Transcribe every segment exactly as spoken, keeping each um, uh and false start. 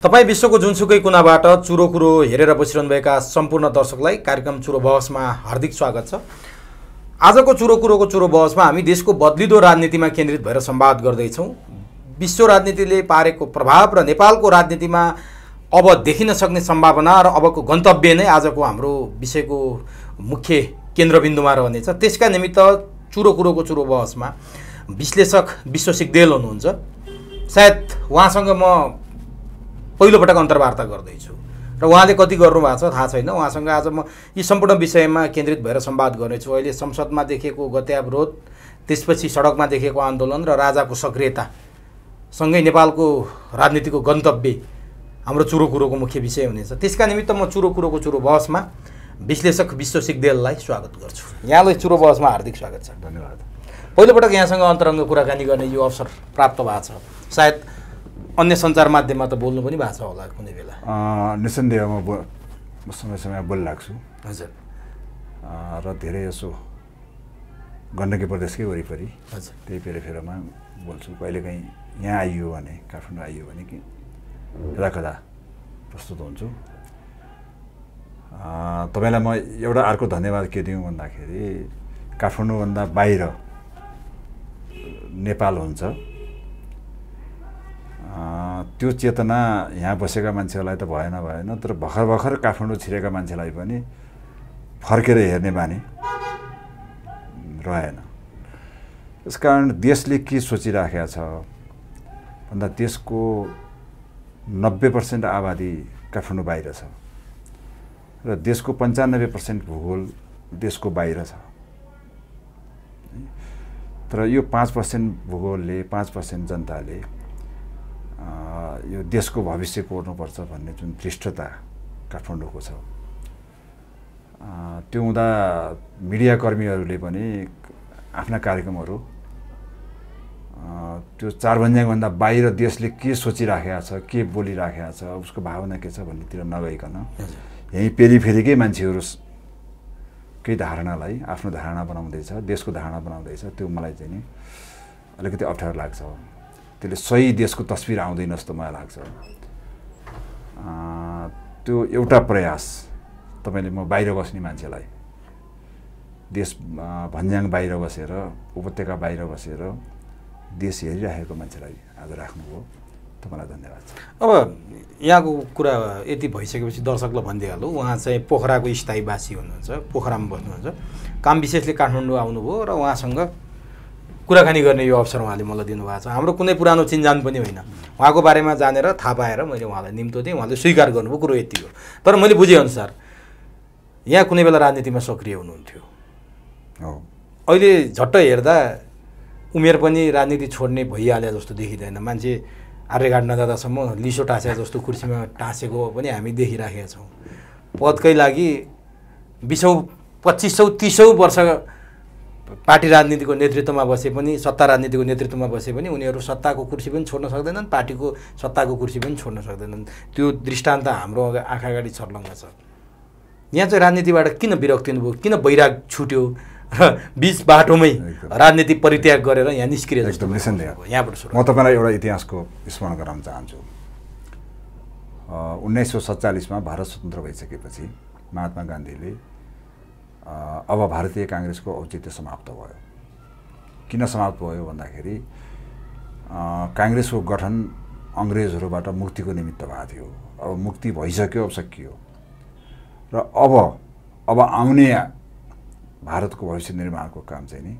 तपाईँ विश्वको जुनसुकै कुनाबाट चुरो कुरो हेरेर बसिरहनुभएका सम्पूर्ण दर्शकलाई कार्यक्रम चुरो बहसमा हार्दिक स्वागत छ। आजको चुरो कुरोको चुरो बहसमा हामी देशको बदलिदो राजनीतिमा केन्द्रित भएर संवाद गर्दैछौँ। विश्व राजनीतिले पारेको प्रभाव र नेपालको राजनीतिमा अब देखिन सक्ने सम्भावना र अबको गन्तव्य नै आजको हाम्रो विषयको मुख्य केन्द्रबिन्दुमा रहनेछ। त्यसका निमित्त चुरो कुरोको चुरो बहसमा विश्लेषक विश्व सिग्देल हुनुहुन्छ। सायद उहाँसँग म पहिलोपटक अन्तर्वार्ता गर्दैछु र उहाँले कति गर्नुभएको छ थाहा छैन। उहाँसँग आज म यी सम्पूर्ण विषयमा केन्द्रित भएर संवाद गर्नेछु। अहिले संसदमा देखेको गत्यावरोध, त्यसपछि सडकमा देखेको आन्दोलन र राजाको सक्रियतासँगै नेपालको राजनीतिको गन्तव्य हाम्रो चुरो कुरोको मुख्य विषय हुनेछ। त्यसका निमित्त म चुरो कुरोको चुरो बहसमा विश्लेषक विश्व सिग्देललाई स्वागत गर्छु। यहाँलाई चुरो बहसमा हार्दिक स्वागत छ। धन्यवाद। पहिलोपटक यहाँसँग अन्तरङ्ग कुराकानी गर्ने यो अवसर प्राप्त भएको छ। सायद अन्य सञ्चार माध्यममा त बोल्नु पनि भएको छ होला कुनै बेला। निसन्देह म बो समय समय बोलिरहेको छु। हजुर। र धेरै यसो गण्डकी प्रदेशकै वरिपरि हजुर त्यही पेरेफेरमा बोल्छु। कहिलेकाहीँ यहाँ आइयो भने, काठमाडौँ आइयो भने कि कदा कदा प्रस्तुत हुन्छु। तपाईँलाई म एउटा अर्को धन्यवाद के दिउँ भन्दाखेरि काठमाडौँभन्दा बाहिर नेपाल हुन्छ, त्यो चेतना यहाँ बसेका मान्छेहरूलाई त भएन भएन तर भर्खर भर्खर काठमाडौँ छिरेका मान्छेलाई पनि फर्केर हेर्ने बानी रहेन। त्यसकारण देशले के सोचिराखेको छ भन्दा देशको नब्बे पर्सेन्ट आबादी काठमाडौँ बाहिर छ र देशको पन्चानब्बे पर्सेन्ट भूगोल देशको बाहिर छ। तर यो पाँच पर्सेन्ट भूगोलले, पाँच पर्सेन्ट जनताले यो देशको भविष्य कोर्नुपर्छ भन्ने जुन दृष्टता काठमाडौँको छ, त्यो हुँदा मिडियाकर्मीहरूले पनि आफ्ना कार्यक्रमहरू त्यो चारभन्ज्याङभन्दा बाहिर देशले के सोचिराखेको छ, के बोलिराखेको छ, उसको भावना के छ भन्नेतिर नगइकन यहीँ पेरिफेरीकै मान्छेहरू केही धारणालाई आफ्नो धारणा बनाउँदैछ, देशको धारणा बनाउँदैछ। त्यो मलाई चाहिँ नि अलिकति अप्ठ्यारो लाग्छ। त्यसले सही देशको तस्बिर आउँदैन जस्तो मलाई लाग्छ। त्यो एउटा प्रयास तपाईँले म बाहिर बस्ने मान्छेलाई, देश भन्ज्याङ बाहिर बसेर, उपत्यका बाहिर बसेर देश हेरिरहेको मान्छेलाई आज राख्नुभयो, तपाईँलाई धन्यवाद छ। अब यहाँको कुरा यति भइसकेपछि दर्शकलाई भनिदिइहालौँ, उहाँ चाहिँ पोखराको स्थायीवासी हुनुहुन्छ, पोखरामा बस्नुहुन्छ, काम विशेषले काठमाडौँ आउनुभयो र उहाँसँग कुराकानी गर्ने यो अवसर उहाँले मलाई दिनुभएको छ। हाम्रो कुनै पुरानो चिन्जान पनि होइन, उहाँको बारेमा जानेर थाहा पाएर मैले उहाँलाई निम्तो दिएँ, उहाँले स्वीकार गर्नुभयो, कुरो यति हो। तर मैले बुझेअनुसार यहाँ कुनै बेला राजनीतिमा सक्रिय हुनुहुन्थ्यो। हो, अहिले झट्ट हेर्दा उमेर पनि राजनीति छोड्ने भइहाले जस्तो देखिँदैन। मान्छे आर्यघाट नजाँदासम्म लिसो टाँसे जस्तो कुर्सीमा टाँसेको पनि हामी देखिराखेका छौँ। पदकै लागि बिसौँ पच्चिसौँ तिसौँ वर्ष पार्टी राजनीतिको नेतृत्वमा बसे पनि, सत्ता राजनीतिको नेतृत्वमा बसे पनि उनीहरू सत्ताको कुर्सी पनि छोड्न सक्दैनन्, पार्टीको सत्ताको कुर्सी पनि छोड्न सक्दैनन्। त्यो दृष्टान्त हाम्रो आँखा अगाडि छर्लङ्ग छ। यहाँ चाहिँ राजनीतिबाट किन विरक्ति हुनुभयो, किन वैराग छुट्यो र बिच बाटोमै राजनीति परित्याग गरेर यहाँ निस्किएर एकदम निसन्देह। यहाँबाट सुरु म तपाईँलाई एउटा इतिहासको स्मरण गराउन चाहन्छु। उन्नाइस सौ सत्तालिसमा भारत स्वतन्त्र भइसकेपछि महात्मा गान्धीले अब भारतीय काङ्ग्रेसको औचित्य समाप्त भयो। किन समाप्त भयो भन्दाखेरि काङ्ग्रेसको गठन अङ्ग्रेजहरूबाट मुक्तिको निमित्त भएको थियो। अब मुक्ति भइसक्यो, अब सकियो र अब अब आउने भारतको भविष्य निर्माणको काम चाहिँ नि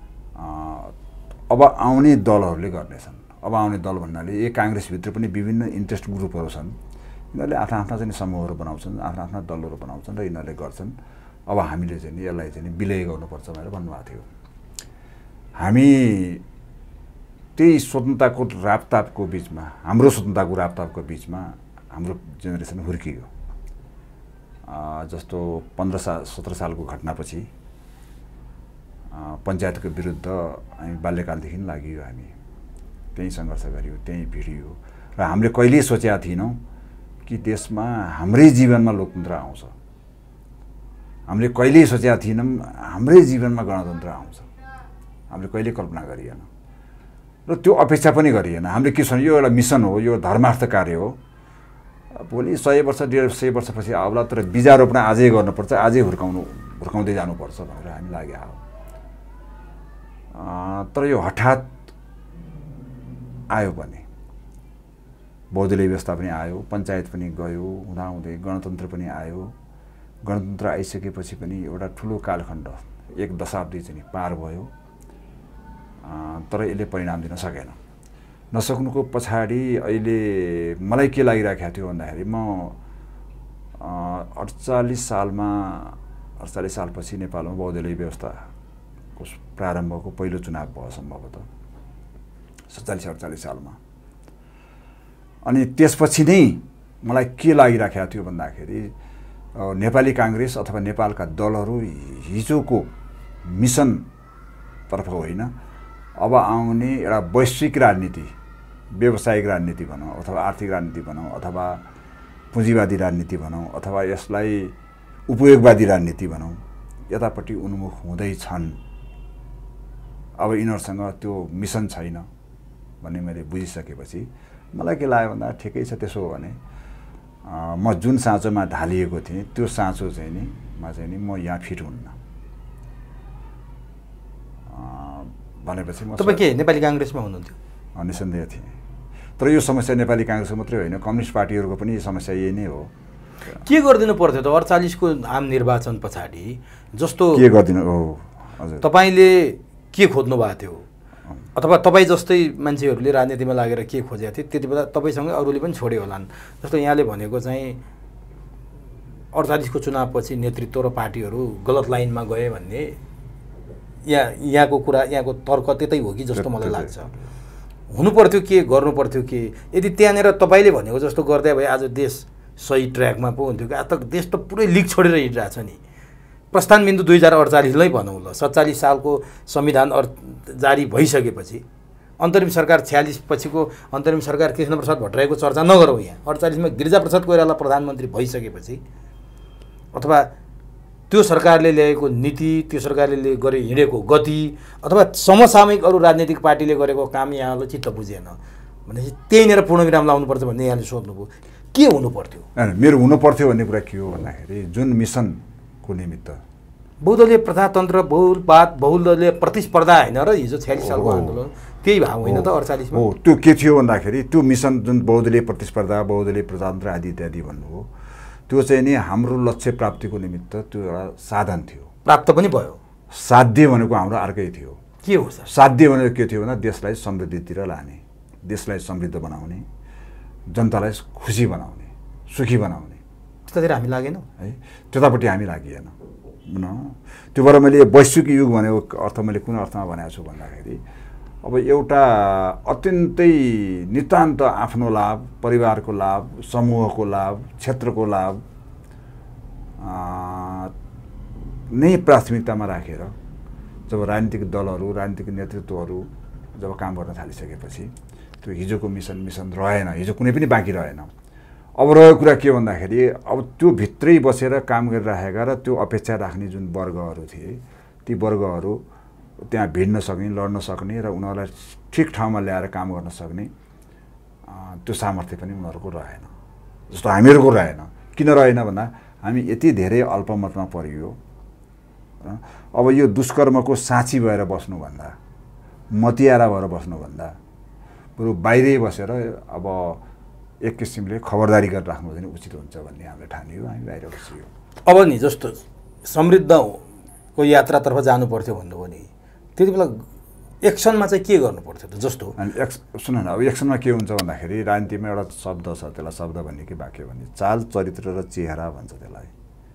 अब आउने दलहरूले गर्नेछन्। अब आउने दल भन्नाले यो काङ्ग्रेसभित्र पनि विभिन्न इन्ट्रेस्ट ग्रुपहरू छन्, यिनीहरूले आफ्ना आफ्ना चाहिँ समूहहरू बनाउँछन्, आफ्ना आफ्ना दलहरू बनाउँछन् र यिनीहरूले गर्छन्। अब हामीले चाहिँ नि यसलाई चाहिँ नि विलय गर्नुपर्छ भनेर भन्नुभएको थियो। हामी त्यही स्वतन्त्रताको रापतापको बिचमा, हाम्रो स्वतन्त्रताको रापतापको बिचमा हाम्रो जेनेरेसन हुर्कियो। जस्तो पन्ध्र साल सत्र सालको घटनापछि पञ्चायतको विरुद्ध हामी बाल्यकालदेखि लागियो। हामी त्यहीँ सङ्घर्ष गऱ्यौँ, त्यहीँ भिडियो र हामीले कहिल्यै सोचेका थिएनौँ कि देशमा हाम्रै जीवनमा लोकतन्त्र आउँछ। हामीले कहिल्यै सोचेका थिएनौँ हाम्रै जीवनमा गणतन्त्र आउँछ। हामीले कहिल्यै कल्पना गरिएन र त्यो अपेक्षा पनि गरिएन। हामीले के छ, यो एउटा मिसन हो, यो धर्मार्थ कार्य हो भोलि सय वर्ष डेढ सय वर्षपछि आउला, तर बिजारोपण आजै गर्नुपर्छ, आजै हुर्काउनु हुर्काउँदै जानुपर्छ भनेर हामी लाग्यो हो। तर यो हठात आयो भने बहुदलीय व्यवस्था पनि आयो, पञ्चायत पनि गयो, हुँदाहुँदै गणतन्त्र पनि आयो। गणतन्त्र आइसकेपछि पनि एउटा ठुलो कालखण्ड एक दशाब्दी चाहिँ पार भयो, तर यसले परिणाम दिन सकेन। नसक्नुको पछाडि अहिले मलाई के लागिरहेको थियो भन्दाखेरि म अडचालिस सालमा अडचालिस सालपछि नेपालमा बहुदलीय व्यवस्थाको प्रारम्भको पहिलो चुनाव भयो सम्भवतः सत्तालिस अडचालिस सालमा। अनि त्यसपछि नै मलाई के लागिरहेको थियो भन्दाखेरि नेपाली काङ्ग्रेस अथवा नेपालका दलहरू हिजोको मिसनतर्फ होइन, अब आउने एउटा वैश्विक राजनीति, व्यावसायिक राजनीति भनौँ अथवा आर्थिक राजनीति भनौँ अथवा पुँजीवादी राजनीति भनौँ अथवा यसलाई उपयोगवादी राजनीति भनौँ, यतापट्टि उन्मुख हुँदैछन्। अब यिनीहरूसँग त्यो मिसन छैन भन्ने मैले बुझिसकेपछि मलाई के लाग्यो भन्दा ठिकै छ, त्यसो हो भने म जुन साँचोमा ढालिएको थिएँ त्यो साँचो चाहिँ नि मा चाहिँ नि म यहाँ फिट हुन्न भनेपछि म तपाईँ के नेपाली काङ्ग्रेसमा हुनुहुन्थ्यो? निसन्देह थिएँ। तर यो समस्या नेपाली काङ्ग्रेसको मात्रै होइन, कम्युनिस्ट पार्टीहरूको पनि समस्या यही नै हो। के गरिदिनु पर्थ्यो त अडचालिसको आम निर्वाचन पछाडि? जस्तो के गरिदिनु हो हजुर, तपाईँले के खोज्नु भएको थियो अथवा तपाईँ जस्तै मान्छेहरूले राजनीतिमा लागेर के खोजेको थियो त्यति बेला तपाईँसँग अरूले पनि छोड्यो होलान्। जस्तो यहाँले भनेको चाहिँ अडचालिसको चुनावपछि नेतृत्व र पार्टीहरू गलत लाइनमा गए भन्ने यहाँ यहाँको कुरा, यहाँको तर्क त्यतै हो कि जस्तो मलाई लाग्छ। हुनु पर्थ्यो के, गर्नु पर्थ्यो के? यदि त्यहाँनिर तपाईँले भनेको जस्तो गर्दै भए आज देश सही ट्र्याकमा पो हुन्थ्यो कि? आज त देश त पुरै लिक छोडेर हिँडिरहेछ नि। प्रस्थान बिन्दु दुई हजार अडचालिसलाई भनौँ ल, सत्तालिस सालको संविधान जारी भइसकेपछि अन्तरिम सरकार छ्यालिस पछिको अन्तरिम सरकार कृष्णप्रसाद भट्टराईको चर्चा नगरौँ। यहाँ अडचालिसमा गिरिजाप्रसाद कोइराला प्रधानमन्त्री भइसकेपछि अथवा त्यो सरकारले ल्याएको नीति, त्यो सरकारले गरे हिँडेको गति अथवा समसामयिक अरू राजनीतिक पार्टीले गरेको काम यहाँले चित्त बुझेन भनेपछि त्यहीँनिर पूर्णविराम लाउनुपर्छ भन्ने यहाँले सोध्नुभयो। के हुनु पर्थ्यो? मेरो हुनु पर्थ्यो भन्ने कुरा के हो भन्दाखेरि जुन मिसनको निमित्त बहुदलीय प्रजातन्त्र, बहुलवाद, बहुदलीय प्रतिस्पर्धा होइन र हिजो छ्यालिस सालको आन्दोलन त्यही भाव होइन त अडचालिसमा? हो, त्यो के थियो भन्दाखेरि त्यो मिसन जुन बहुदलीय प्रतिस्पर्धा, बहुदलीय प्रजातन्त्र आदि इत्यादि भन्नुभयो, त्यो चाहिँ नि हाम्रो लक्ष्य प्राप्तिको निमित्त त्यो एउटा साधन थियो। प्राप्त पनि भयो। साध्य भनेको हाम्रो अर्कै थियो। के हो सर? साध्य भनेको के थियो भन्दा देशलाई समृद्धितिर लाने, देशलाई समृद्ध बनाउने, जनतालाई खुसी बनाउने, सुखी बनाउने। त्यतातिर हामी लागेनौँ है, त्यतापट्टि हामी लागिएन। त्यो भएर मैले वैश्विक युग भनेको अर्थ मैले कुन अर्थमा भनेको छु भन्दाखेरि अब एउटा अत्यन्तै नितान्त आफ्नो लाभ, परिवारको लाभ, समूहको लाभ, क्षेत्रको लाभ नै प्राथमिकतामा राखेर जब राजनीतिक दलहरू, राजनीतिक नेतृत्वहरू जब काम गर्न थालिसकेपछि त्यो हिजोको मिसन मिसन रहेन, हिजो कुनै पनि बाँकी रहेन। अब रहेको कुरा के भन्दाखेरि अब त्यो भित्रै बसेर काम गरिरहेका र त्यो अपेक्षा राख्ने जुन वर्गहरू थिए ती वर्गहरू त्यहाँ भिड्न सक्ने, लड्न सक्ने र उनीहरूलाई ठिक ठाउँमा ल्याएर काम गर्न सक्ने त्यो सामर्थ्य पनि उनीहरूको रहेन, जस्तो हामीहरूको रहेन। किन रहेन भन्दा हामी यति धेरै अल्पमतमा परियो। अब यो दुष्कर्मको साँची भएर बस्नुभन्दा, मतियारा भएर बस्नुभन्दा बरु बाहिरै बसेर अब एक किसिमले खबरदारी गरेर राख्नु चाहिँ उचित हुन्छ भन्ने हामीले ठानियो, हामी बाहिर बसियो। अब नि जस्तो समृद्धको यात्रातर्फ जानु पर्थ्यो भन्नुभयो नि, त्यति बेला एक्सनमा चाहिँ के गर्नु पर्थ्यो त? जस्तो अनि एक्स सुन न, अब एक्सनमा के हुन्छ भन्दाखेरि राजनीतिमा एउटा शब्द छ, त्यसलाई शब्द भन्ने कि वाक्य भन्ने, चाल, चरित्र र चेहरा भन्छ त्यसलाई।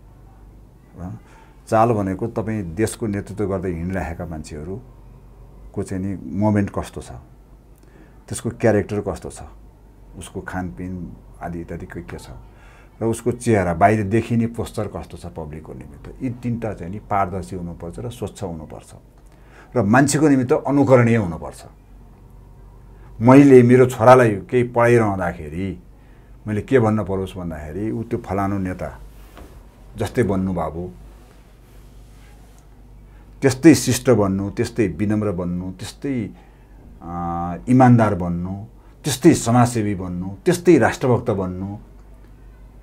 चाल भनेको तपाईँ देशको नेतृत्व गर्दै हिँडिरहेका मान्छेहरूको चाहिँ नि मोमेन्ट कस्तो छ, त्यसको क्यारेक्टर कस्तो छ, उसको खानपिन आदि इत्यादि के के छ, र उसको चेहरा बाहिर देखिने पोस्चर कस्तो छ पब्लिकको निमित्त, यी तिनवटा चाहिँ नि पारदर्शी हुनुपर्छ र स्वच्छ हुनुपर्छ र मान्छेको निमित्त अनुकरणीय हुनुपर्छ। मैले मेरो छोरालाई केही पढाइरहँदाखेरि मैले के भन्न परोस् भन्दाखेरि ऊ त्यो फलानु नेता जस्तै बन्नु बाबु, त्यस्तै शिष्ट बन्नु, त्यस्तै विनम्र बन्नु, त्यस्तै इमान्दार बन्नु, त्यस्तै समाजसेवी बन्नु, त्यस्तै राष्ट्रभक्त बन्नु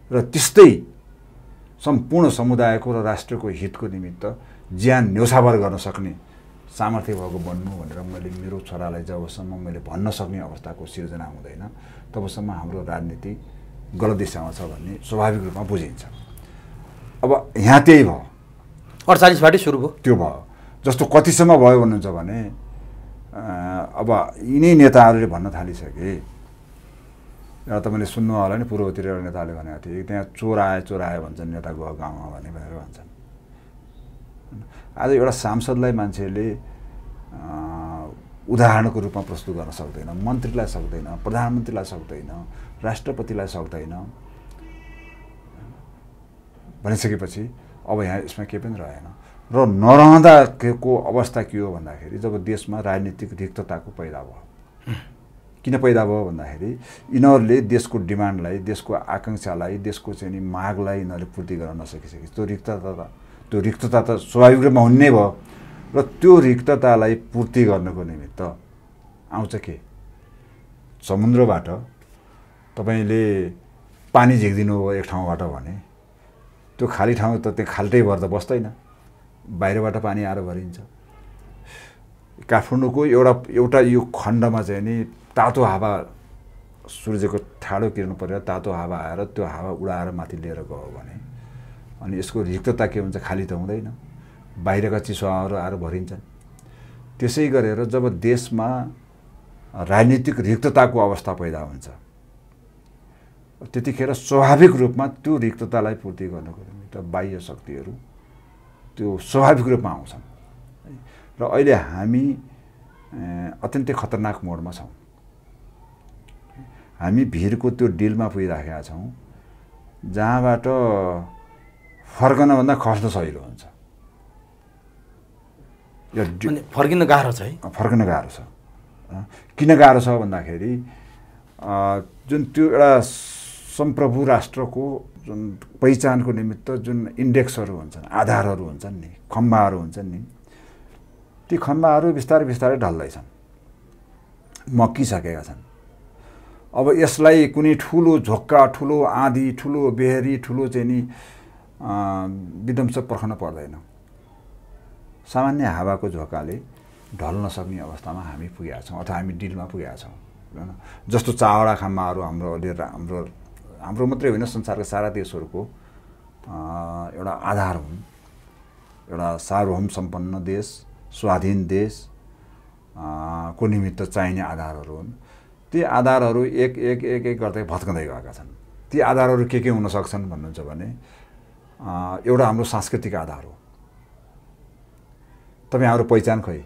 र त्यस्तै सम्पूर्ण समुदायको र राष्ट्रको हितको निमित्त ज्यान न्यौछावर गर्न सक्ने सामर्थ्य भएको बन्नु भनेर मैले मेरो छोरालाई जबसम्म मैले भन्न सक्ने अवस्थाको सिर्जना हुँदैन तबसम्म हाम्रो राजनीति गलत दिशामा छ भन्ने स्वाभाविक रूपमा बुझिन्छ। अब यहाँ त्यही भयो, अडचालिसबाटै सुरु भयो। त्यो भयो जस्तो कतिसम्म भयो भन्नुहुन्छ भने अब यिनै नेताहरूले भन्न थालिसके, र तपाईँले सुन्नु होला नि पूर्वतिर एउटा नेताले भनेको थिए त्यहाँ चोर आयो चोर आयो भन्छन् नेता गयो गाउँमा भने भनेर भन्छन्। आज एउटा सांसदलाई मान्छेले उदाहरणको रूपमा प्रस्तुत गर्न सक्दैन, मन्त्रीलाई सक्दैन, प्रधानमन्त्रीलाई सक्दैन, राष्ट्रपतिलाई सक्दैन भनिसकेपछि अब यहाँ यसमा केही पनि रहेन। र नरहँदाको अवस्था के हो भन्दाखेरि जब देशमा राजनीतिक रिक्तताको पैदा भयो। किन पैदा भयो भन्दाखेरि यिनीहरूले देशको डिमान्डलाई, देशको आकाङ्क्षालाई, देशको चाहिँ नि मागलाई यिनीहरूले पूर्ति गर्न नसकिसके। त्यो रिक्तता त्यो रिक्तता त स्वाभाविक रूपमा हुने भयो र त्यो रिक्ततालाई पूर्ति गर्नको निमित्त आउँछ के, समुद्रबाट तपाईँले पानी झिक्दिनु हो एक ठाउँबाट भने त्यो खाली ठाउँ त त्यो खाल्टै भएर त बस्दैन, बाहिरबाट पानी आएर भरिन्छ। काठमाडौँको एउटा एउटा यो खण्डमा चाहिँ नि तातो हावा, सूर्यको ठाडो किरण परेर तातो हावा आएर त्यो हावा उडाएर माथि लिएर गयो भने अनि यसको रिक्तता के हुन्छ, खाली त हुँदैन, बाहिरका चिसो हावाहरू आएर भरिन्छन्। त्यसै गरेर जब देशमा राजनीतिक रिक्तताको अवस्था पैदा हुन्छ त्यतिखेर स्वाभाविक रूपमा त्यो रिक्ततालाई पूर्ति गर्नको निमित्त बाह्य शक्तिहरू त्यो स्वाभाविक रूपमा आउँछन् र अहिले हामी अत्यन्तै खतरनाक मोडमा छौँ। हामी भिरको त्यो डिलमा पुगिराखेका छौँ जहाँबाट फर्कनभन्दा खस्न सजिलो हुन्छ। यो फर्किन गाह्रो छ है, फर्किन गाह्रो छ। किन गाह्रो छ भन्दाखेरि जुन त्यो एउटा सम्प्रभु राष्ट्रको जुन पहिचानको निमित्त जुन इन्डेक्सहरू हुन्छन्, आधारहरू हुन्छन् नि, खम्बाहरू हुन्छन् नि, ती खम्बाहरू बिस्तारै बिस्तारै ढल्दैछन्, मक्किसकेका छन्। अब यसलाई कुनै ठुलो झोक्का, ठुलो आँधी, ठुलो बेहरी, ठुलो चाहिँ नि विध्वंस पर्खन पर्दैन। सामान्य हावाको झोकाले ढल्न सक्ने अवस्थामा हामी पुगेका छौँ अथवा हामी डिलमा पुगेका छौँ। जस्तो चावडा खम्बाहरू हाम्रो अहिले हाम्रो हाम्रो मात्रै होइन संसारका सारा देशहरूको एउटा आधार हुन्। एउटा सार्वभौम सम्पन्न देश, स्वाधीन देश को निमित्त चाहिने आधारहरू हुन्। ती आधारहरू एक एक एक एक गर्दै भत्कँदै गएका छन्। ती आधारहरू के के हुन सक्छन् भन्नुहुन्छ भने एउटा हाम्रो सांस्कृतिक आधार हो। तपाईँ हाम्रो पहिचान खोइ,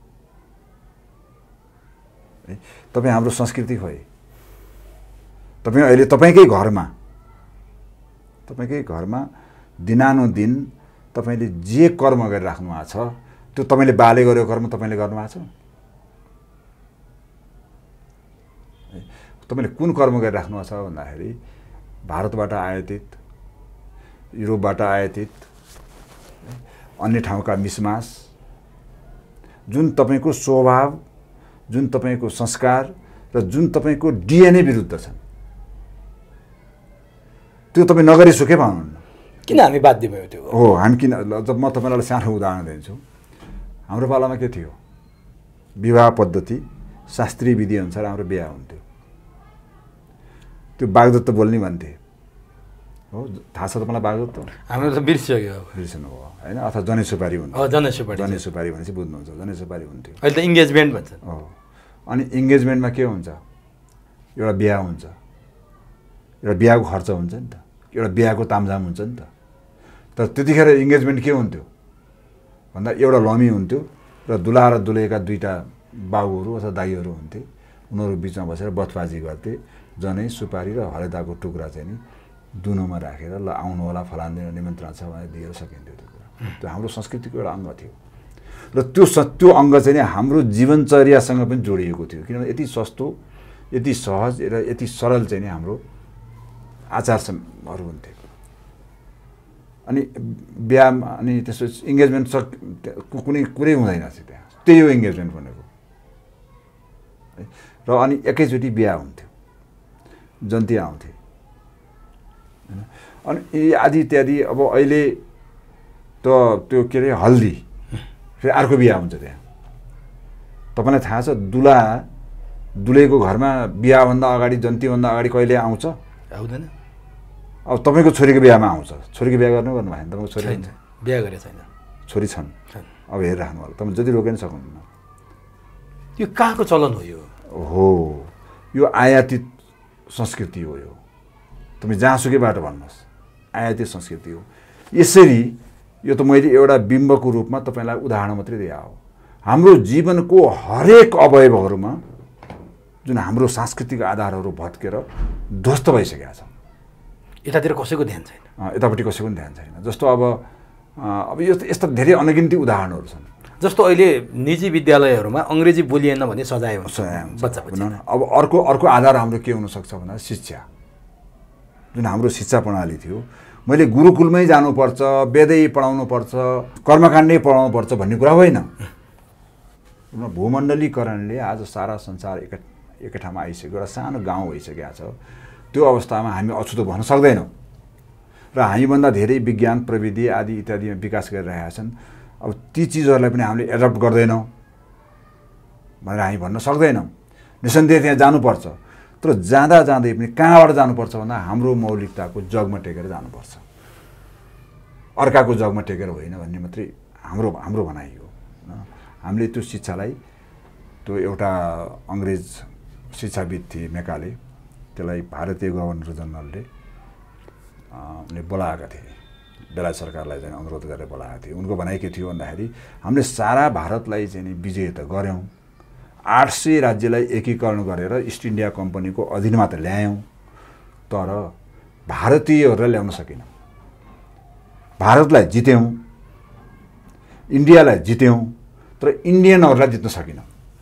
तपाईँ हाम्रो संस्कृति खोइ, तपाईँ अहिले तपाईँकै घरमा तपाईँकै घरमा दिनानुदिन तपाईँले जे कर्म गरिराख्नु भएको छ त्यो तपाईँले बाले गरेको कर्म तपाईँले गर्नुभएको छ। तपाईँले कुन कर्म गरिराख्नु भएको छ भन्दाखेरि भारतबाट आयातित, युरोपबाट आयातित, अन्य ठाउँका मिसमास, जुन तपाईँको स्वभाव, जुन तपाईँको संस्कार र जुन तपाईँको डिएनए विरुद्ध छन् त्यो तपाईँ नगरी सुकै पाउनुहुन्न। किन हामी बाध्य भयो त्यो? हो, हामी किन, जब म तपाईँलाई सानो उदाहरण दिन्छु। हाम्रो पालामा के थियो, विवाह पद्धति शास्त्रीय विधिअनुसार हाम्रो बिहा हुन्थ्यो। त्यो बागदत्त बोल्ने भन्थे हो, थाहा छ तपाईँलाई बागदत्त? हाम्रो त बिर्सिसक्यो, बिर्सनु भयो होइन, अथवा जनै सुपारी हुन्थ्यो। जनै सुपारी, जनै सुपारी भनेपछि बुझ्नुहुन्छ, जनै सुपारी हुन्थ्यो। अहिले त इङ्गेजमेन्ट भन्छ। हो, अनि इङ्गेजमेन्टमा के हुन्छ, एउटा बिहा हुन्छ, एउटा बिहाको खर्च हुन्छ नि त, एउटा बिहाको तामझाम हुन्छ नि त। तर त्यतिखेर इङ्गेजमेन्ट के हुन्थ्यो भन्दा एउटा लमी हुन्थ्यो र दुला र दुलैका दुईवटा बाबुहरू अथवा दाइहरू हुन्थे। उनीहरू बिचमा बसेर बथबाजी गर्थे, जनै सुपारी र हरेदाको टुक्रा चाहिँ नि दुनोमा राखेर ल आउनु होला फलान दिन निमन्त्रण छ भनेर दिएर सकिन्थ्यो। त्यो कुरा त्यो हाम्रो संस्कृतिको एउटा अङ्ग थियो र त्यो त्यो अङ्ग चाहिँ नि हाम्रो जीवनचर्यासँग पनि जोडिएको थियो। किनभने यति सस्तो, यति सहज र यति सरल चाहिँ नि हाम्रो आचारहरू हुन्थे। अनि बिहामा अनि त्यसपछि इङ्गेजमेन्ट स कुनै कुरै हुँदैन थियो त्यहाँ, त्यही हो इङ्गेजमेन्ट भनेको। र अनि एकैचोटि बिहा हुन्थ्यो, जन्ती आउँथे होइन। अनि यी आदि इत्यादि। अब अहिले त त्यो के अरे हल्दी फेरि अर्को बिहा हुन्छ त्यहाँ। तपाईँलाई थाहा छ दुला दुलैको घरमा बिहाभन्दा अगाडि जन्तीभन्दा अगाडि कहिले आउँछ? आउँदैन। अब तपाईँको छोरीको बिहामा आउँछ। छोरीको बिहा गर्नु गर्नु भएन? तपाईँको छोरी छैन, बिहा गरे छैन। छोरी छन्, अब हेरिराख्नु होला, तपाईँ जति रोके नि सक्नुहुन्न। यो कहाँको चलन हो यो? हो, यो आयातित संस्कृति हो। यो तपाईँ जहाँसुकैबाट भन्नुहोस् आयातित संस्कृति हो। यसरी यो त मैले एउटा बिम्बको रूपमा तपाईँलाई उदाहरण मात्रै दिए हो। हाम्रो जीवनको हरेक अवयवहरूमा जुन हाम्रो सांस्कृतिक आधारहरू भत्केर ध्वस्त भइसकेका छ। यतातिर कसैको ध्यान छैन, यतापट्टि कसैको पनि ध्यान छैन। जस्तो अब अब यो यस्ता धेरै अनगिन्ती उदाहरणहरू छन्। जस्तो अहिले निजी विद्यालयहरूमा अङ्ग्रेजी बोलिएन भने सजाय हुन्छ बच्चा बच्चा। अब अर्को अर्को आधार हाम्रो के हुनसक्छ भन्दा शिक्षा, जुन हाम्रो शिक्षा प्रणाली थियो। मैले गुरुकुलमै जानुपर्छ, वेदै पढाउनुपर्छ, कर्मकाण्डै पढाउनुपर्छ भन्ने कुरा होइन। भूमण्डलीकरणले आज सारा संसार एक एकै ठाउँमा आइसक्यो, एउटा सानो गाउँ भइसकेको छ। त्यो अवस्थामा हामी अछुतो भन्न सक्दैनौँ र हामीभन्दा धेरै विज्ञान प्रविधि आदि इत्यादिमा विकास गरिरहेका छन्। अब ती चिजहरूलाई पनि हामीले एडप्ट गर्दैनौँ भनेर हामी भन्न सक्दैनौँ। निसन्देह त्यहाँ जानुपर्छ, तर जाँदा जाँदै पनि कहाँबाट जानुपर्छ भन्दा हाम्रो मौलिकताको जगमा टेकेर जानुपर्छ, अर्काको जगमा टेकेर होइन भन्ने मात्रै हाम्रो हाम्रो भनाइ हो। हामीले त्यो शिक्षालाई, त्यो एउटा अङ्ग्रेज शिक्षाविद थिए मेकाले, त्यसलाई भारतीय गभर्नर जनरलले उनले बोलाएका थिए, बेलायत सरकारलाई चाहिँ अनुरोध गरेर बोलाएका थिए। उनको भनाइ के थियो भन्दाखेरि हामीले सारा भारतलाई चाहिँ विजय त गऱ्यौँ, आठ सय राज्यलाई एकीकरण गरेर इस्ट इन्डिया कम्पनीको अधीनमा त ल्यायौँ, तर भारतीयहरूलाई ल्याउन सकेनौँ। भारतलाई जित्यौँ, इन्डियालाई जित्यौँ, तर इन्डियनहरूलाई जित्न सकेनौँ।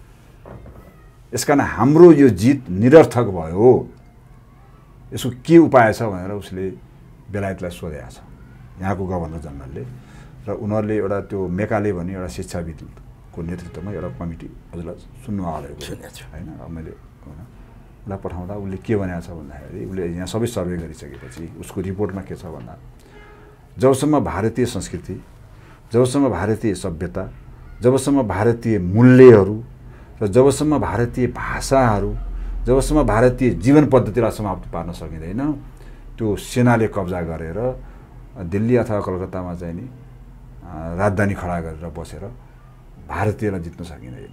यसकारण हाम्रो यो जित निरर्थक भयो। यसको के उपाय छ भनेर उसले बेलायतलाई सोधेको छ, यहाँको गभर्नर जनरलले। र उनीहरूले एउटा त्यो मेकाले भन्ने एउटा शिक्षाविदको नेतृत्वमा एउटा कमिटी, हजुरलाई सुन्नु होला होइन, अब मैले उसलाई पठाउँदा उसले के भनेको छ भन्दाखेरि उसले यहाँ सबै सर्वे गरिसकेपछि उसको रिपोर्टमा के छ भन्दा जबसम्म भारतीय संस्कृति, जबसम्म भारतीय सभ्यता, जबसम्म भारतीय मूल्यहरू र जबसम्म भारतीय भाषाहरू, जबसम्म भारतीय जीवन पद्धतिलाई समाप्त पार्न सकिँदैन, त्यो सेनाले कब्जा गरेर दिल्ली अथवा कलकत्तामा चाहिँ नि राजधानी खडा गरेर बसेर भारतीयलाई जित्न सकिँदैन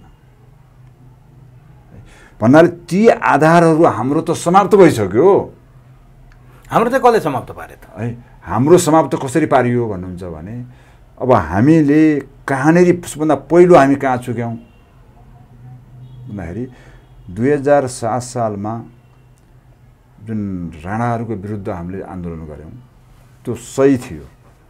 भन्नाले ती आधारहरू हाम्रो त समाप्त भइसक्यो। हाम्रो चाहिँ कसले समाप्त पारे त है? हाम्रो समाप्त कसरी पारियो भन्नुहुन्छ भने अब हामीले कहाँनिर सबभन्दा पहिलो हामी कहाँ चुक्यौँ भन्दाखेरि दुई हजार सात सालमा जुन राणाहरूको विरुद्ध हामीले आन्दोलन गऱ्यौँ त्यो सही थियो।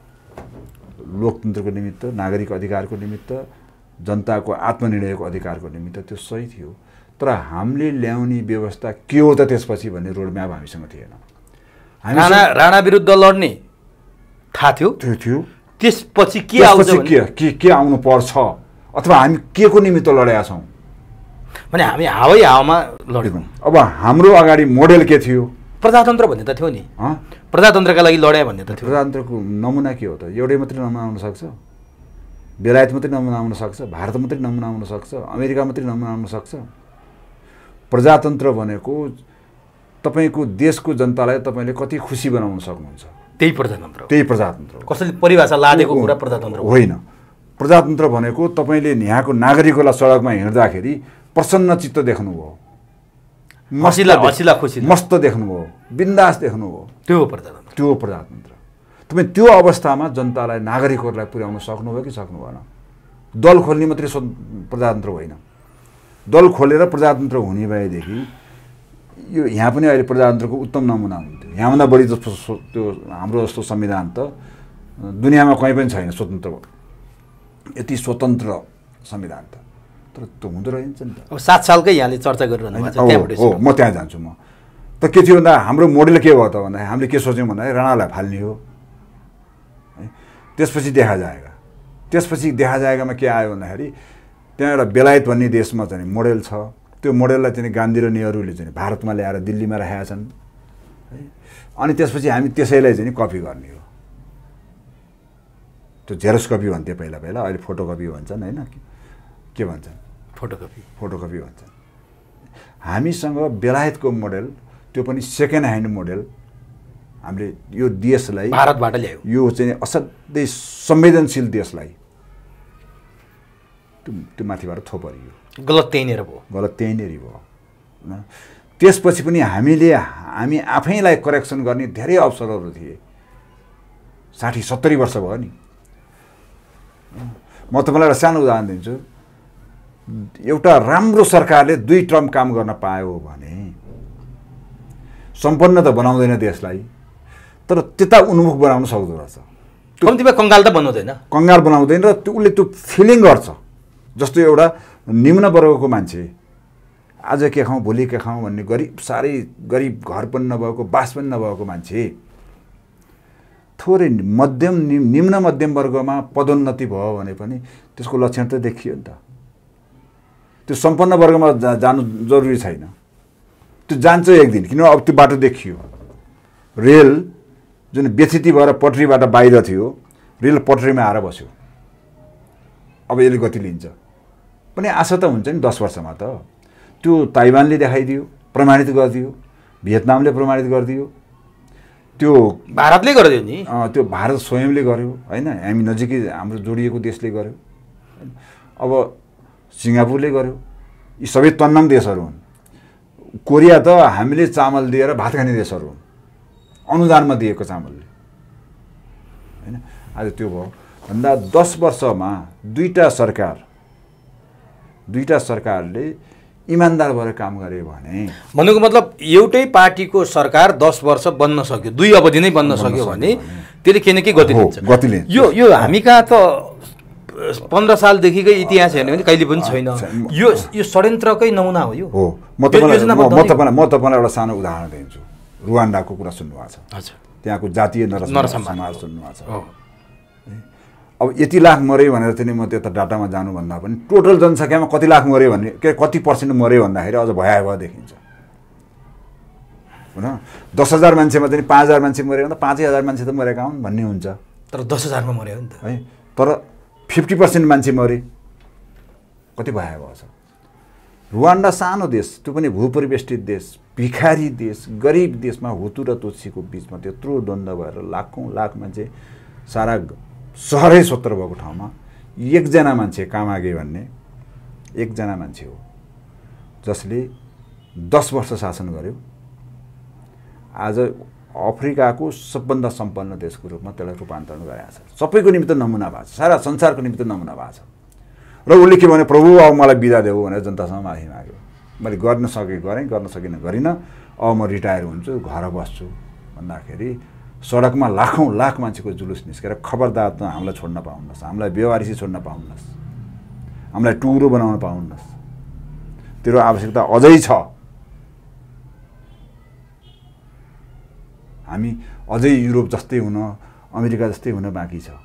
लोकतन्त्रको निमित्त, नागरिक अधिकारको निमित्त, जनताको आत्मनिर्णयको अधिकारको निमित्त त्यो सही थियो। तर हामीले ल्याउने व्यवस्था के हो त त्यसपछि भन्ने रोडम्याप हामीसँग थिएन। राणा राणा विरुद्ध लड्ने थाहा थियो, त्यो थियो। त्यसपछि के आउँछ के के के आउनु पर्छ अथवा हामी के को निमित्त लडेका छौँ भने हामी हावै हावामा लड्यौँ। अब हाम्रो अगाडि मोडेल के थियो? प्रजातन्त्र भन्ने त थियो नि, प्रजातन्त्रका लागि लड्या भन्ने त थियो। प्रजातन्त्रको नमुना के हो त? एउटै मात्रै नमुना आउन सक्छ? बेलायत मात्रै नमुना आउन सक्छ? भारत मात्रै नमुना आउन सक्छ? अमेरिका मात्रै नमुना आउन सक्छ? प्रजातन्त्र भनेको तपाईँको देशको जनतालाई तपाईँले कति खुसी बनाउन सक्नुहुन्छ, त्यही प्रजातन्त्र, त्यही प्रजातन्त्र। कसैले परिभाषा लादेको कुरा प्रजातन्त्र होइन। प्रजातन्त्र भनेको तपाईँले यहाँको नागरिकहरूलाई सडकमा हिँड्दाखेरि प्रसन्न चित्त देख्नुभयो, हसिला हसिला खुसी मस्त देख्नुभयो, बिन्दास देख्नुभयो, त्यो हो प्रजातन्त्र। त्यो हो प्रजातन्त्र। तपाईँ त्यो अवस्थामा जनतालाई, नागरिकहरूलाई पुर्याउन सक्नुभयो कि सक्नु भएन? दल खोल्ने मात्रै प्रजातन्त्र होइन। दल खोलेर प्रजातन्त्र हुने भएदेखि यो यहाँ पनि अहिले प्रजातन्त्रको उत्तम नमुना हुन्थ्यो। यहाँभन्दा बढी जस्तो त्यो हाम्रो जस्तो संविधान त दुनियाँमा कहीँ पनि छैन स्वतन्त्र, यति स्वतन्त्र संविधान त। तर त्यो हुँदो रहन्छ नि त। अब सात सालकै यहाँले चर्चा गरिरहनु भएको छ, त्यहाँबाट हो म त्यहाँ जान्छु। म त के थियो भन्दा हाम्रो मोडेल के भयो त भन्दाखेरि हामीले के सोच्यौँ भन्दाखेरि राणालाई फाल्ने हो है, त्यसपछि देखा जाएगा। त्यसपछि देखा जाएगामा के आयो भन्दाखेरि त्यहाँ एउटा बेलायत भन्ने देशमा चाहिँ मोडेल छ। त्यो मोडेललाई चाहिँ गान्धी र नेहरूले चाहिँ भारतमा ल्याएर दिल्लीमा राखेका छन् है। अनि त्यसपछि हामी त्यसैलाई चाहिँ नि कपी गर्ने हो। त्यो जेरोक्स कपी भन्थ्यो पहिला पहिला, अहिले फोटोकपी भन्छन् होइन, के भन्छन्, फोटोकपी फोटोकपी भन्छन्। हामीसँग बेलायतको मोडेल, त्यो पनि सेकेन्ड ह्यान्ड मोडेल हामीले यो देशलाई भारतबाट ल्यायो, यो चाहिँ असाध्यै संवेदनशील देशलाई त्यो त्यो माथिबाट थोपरियो। गलत त्यहीँनिर भयो, गलत त्यहीँनिर भयो होइन। त्यसपछि पनि हामीले हामी आफैलाई करेक्सन गर्ने धेरै अवसरहरू थिए। साठी सत्तरी वर्ष भयो नि। म तपाईँलाई एउटा सानो उदाहरण दिन्छु। एउटा राम्रो सरकारले दुई टर्म काम गर्न पायो भने सम्पन्न त बनाउँदैन देशलाई, तर त्यता उन्मुख बनाउन सक्दो रहेछ। कम्तीमा कङ्गाल त बनाउँदैन, कङ्गाल बनाउँदैन र त्यो उसले त्यो फिलिङ गर्छ। जस्तो एउटा निम्न वर्गको मान्छे आज के खाउँ भोलि के खाउँ भन्ने गरिब, साह्रै गरिब, घर पनि नभएको, बास पनि नभएको मान्छे थोरै मध्यम निम्न मध्यम वर्गमा पदोन्नति भयो भने पनि त्यसको लक्षण त देखियो नि त। त्यो सम्पन्न वर्गमा जा जानु जरुरी छैन, त्यो जान्छ एक दिन, किनभने अब त्यो बाटो देखियो। रेल जुन व्यथिति भएर पटरीबाट बाहिर थियो, रेल पटरीमा आएर बस्यो। अब यसले गति लिन्छ पनि आशा त हुन्छ नि दस वर्षमा त। त्यो ताइवानले देखाइदियो, प्रमाणित गरिदियो, भियतनामले प्रमाणित गरिदियो, त्यो भारतले गरिदियो नि। त्यो भारत स्वयंले गर्यो होइन, हामी नजिकै हाम्रो जोडिएको देशले गर्यो। अब सिङ्गापुरले गर्यो। यी सबै तन्नाम देशहरू हुन्। कोरिया त हामीले चामल दिएर भात खाने देशहरू हुन्, अनुदानमा दिएको चामलले होइन। आज त्यो भयो भन्दा दस वर्षमा दुईवटा सरकार दुईवटा सरकारले इमान्दार भएर काम गरे भने, भन्नुको मतलब एउटै पार्टीको सरकार दस वर्ष बन्न सक्यो, दुई अवधि नै बन्न सक्यो भने त्यसले केही न केही गति लिन्छ। गति लिन्छ। यो यो हामी कहाँ त पन्ध्र सालदेखिकै इतिहास हेर्ने भने कहिले पनि छैन। यो यो षड्यन्त्रकै नमुना हो यो। हो। म तपाईँलाई म तपाईँलाई म तपाईँलाई एउटा सानो उदाहरण दिन्छु। रुवान्डाको कुरा सुन्नुभएको छ? हजुर। त्यहाँको जातीय नरसंहार समाज सुन्नुभएको छ? अब यति लाख मऱ्यो भनेर चाहिँ म त्यता डाटामा जानुभन्दा पनि टोटल जनसङ्ख्यामा कति लाख मऱ्यो भन्ने, के कति पर्सेन्ट मऱ्यो भन्दाखेरि अझ भयावह देखिन्छ होइन। दस हजार मान्छेमा चाहिँ पाँच हजार मान्छे मऱ्यो भने त पाँचै हजार मान्छे त मरेका हुन् भन्ने हुन्छ। तर दस हजारमा मऱ्यो नि त है। तर फिफ्टी पर्सेन्ट मान्छे मरे, कति भयावह छ। रुवान्डा सानो देश, त्यो पनि भूपरिवेष्टित देश, भिखारी देश, गरिब देशमा हुतु र तुत्सीको बिचमा त्यत्रो द्वन्द्व भएर लाखौँ लाख मान्छे सारा सहरै स्वतन्त्र भएको ठाउँमा एकजना मान्छे कामागे भन्ने एकजना मान्छे हो जसले दस वर्ष शासन गर्यो। आज अफ्रिकाको सबभन्दा सम्पन्न देशको रूपमा त्यसलाई रूपान्तरण गरेको छ। सबैको निमित्त नमुना भएको छ, सारा संसारको निमित्त नमुना भएको छ। र उसले के भने, प्रभु अब मलाई बिदा देऊ भनेर जनतासँग माफी माग्यो। मैले गर्न सकेँ गरेँ, गर्न सकिनँ गरिनँ, अब म रिटायर हुन्छु, घर बस्छु भन्दाखेरि सडकमा लाखौँ लाख मान्छेको जुलुस निस्केर खबरदार त हामीलाई छोड्न पाउन्नस्, हामीलाई बेवारिसी छोड्न पाउन्नस्, हामीलाई टुरो बनाउन पाउन्नस्, तेरो आवश्यकता अझै छ, हामी अझै युरोप जस्तै हुन, अमेरिका जस्तै हुन बाँकी छ।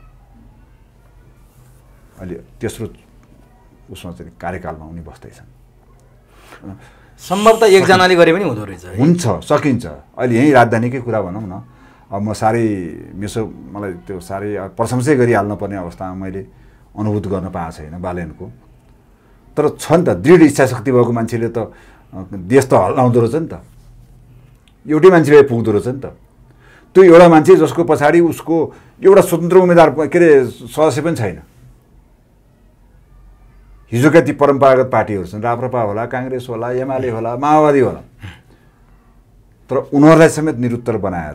अहिले तेस्रो उसमा चाहिँ कार्यकालमा उनी बस्दैछन्। सम्भवतः एकजनाले गरे पनि हुँदो रहेछ। हुन्छ, सकिन्छ। अहिले यहीँ राजधानीकै कुरा भनौँ न, अब म साह्रै मेसो मलाई त्यो साह्रै प्रशंसै गरिहाल्नु पर्ने अवस्थामा मैले अनुभूत गर्न पाएको छैन बालेनको। तर छ नि त, दृढ इच्छा शक्ति भएको मान्छेले त देश त हल्लाउँदो रहेछ नि त, एउटै मान्छेले पुग्दो रहेछ नि त। त्यो एउटा मान्छे जसको पछाडि उसको एउटा स्वतन्त्र उम्मेदवार के अरे सदस्य पनि छैन। हिजोका ती परम्परागत पार्टीहरू छन्, राप्रपा होला, काङ्ग्रेस होला, एमाले होला, माओवादी होला, तर उनीहरूलाई समेत निरुत्तर बनाएर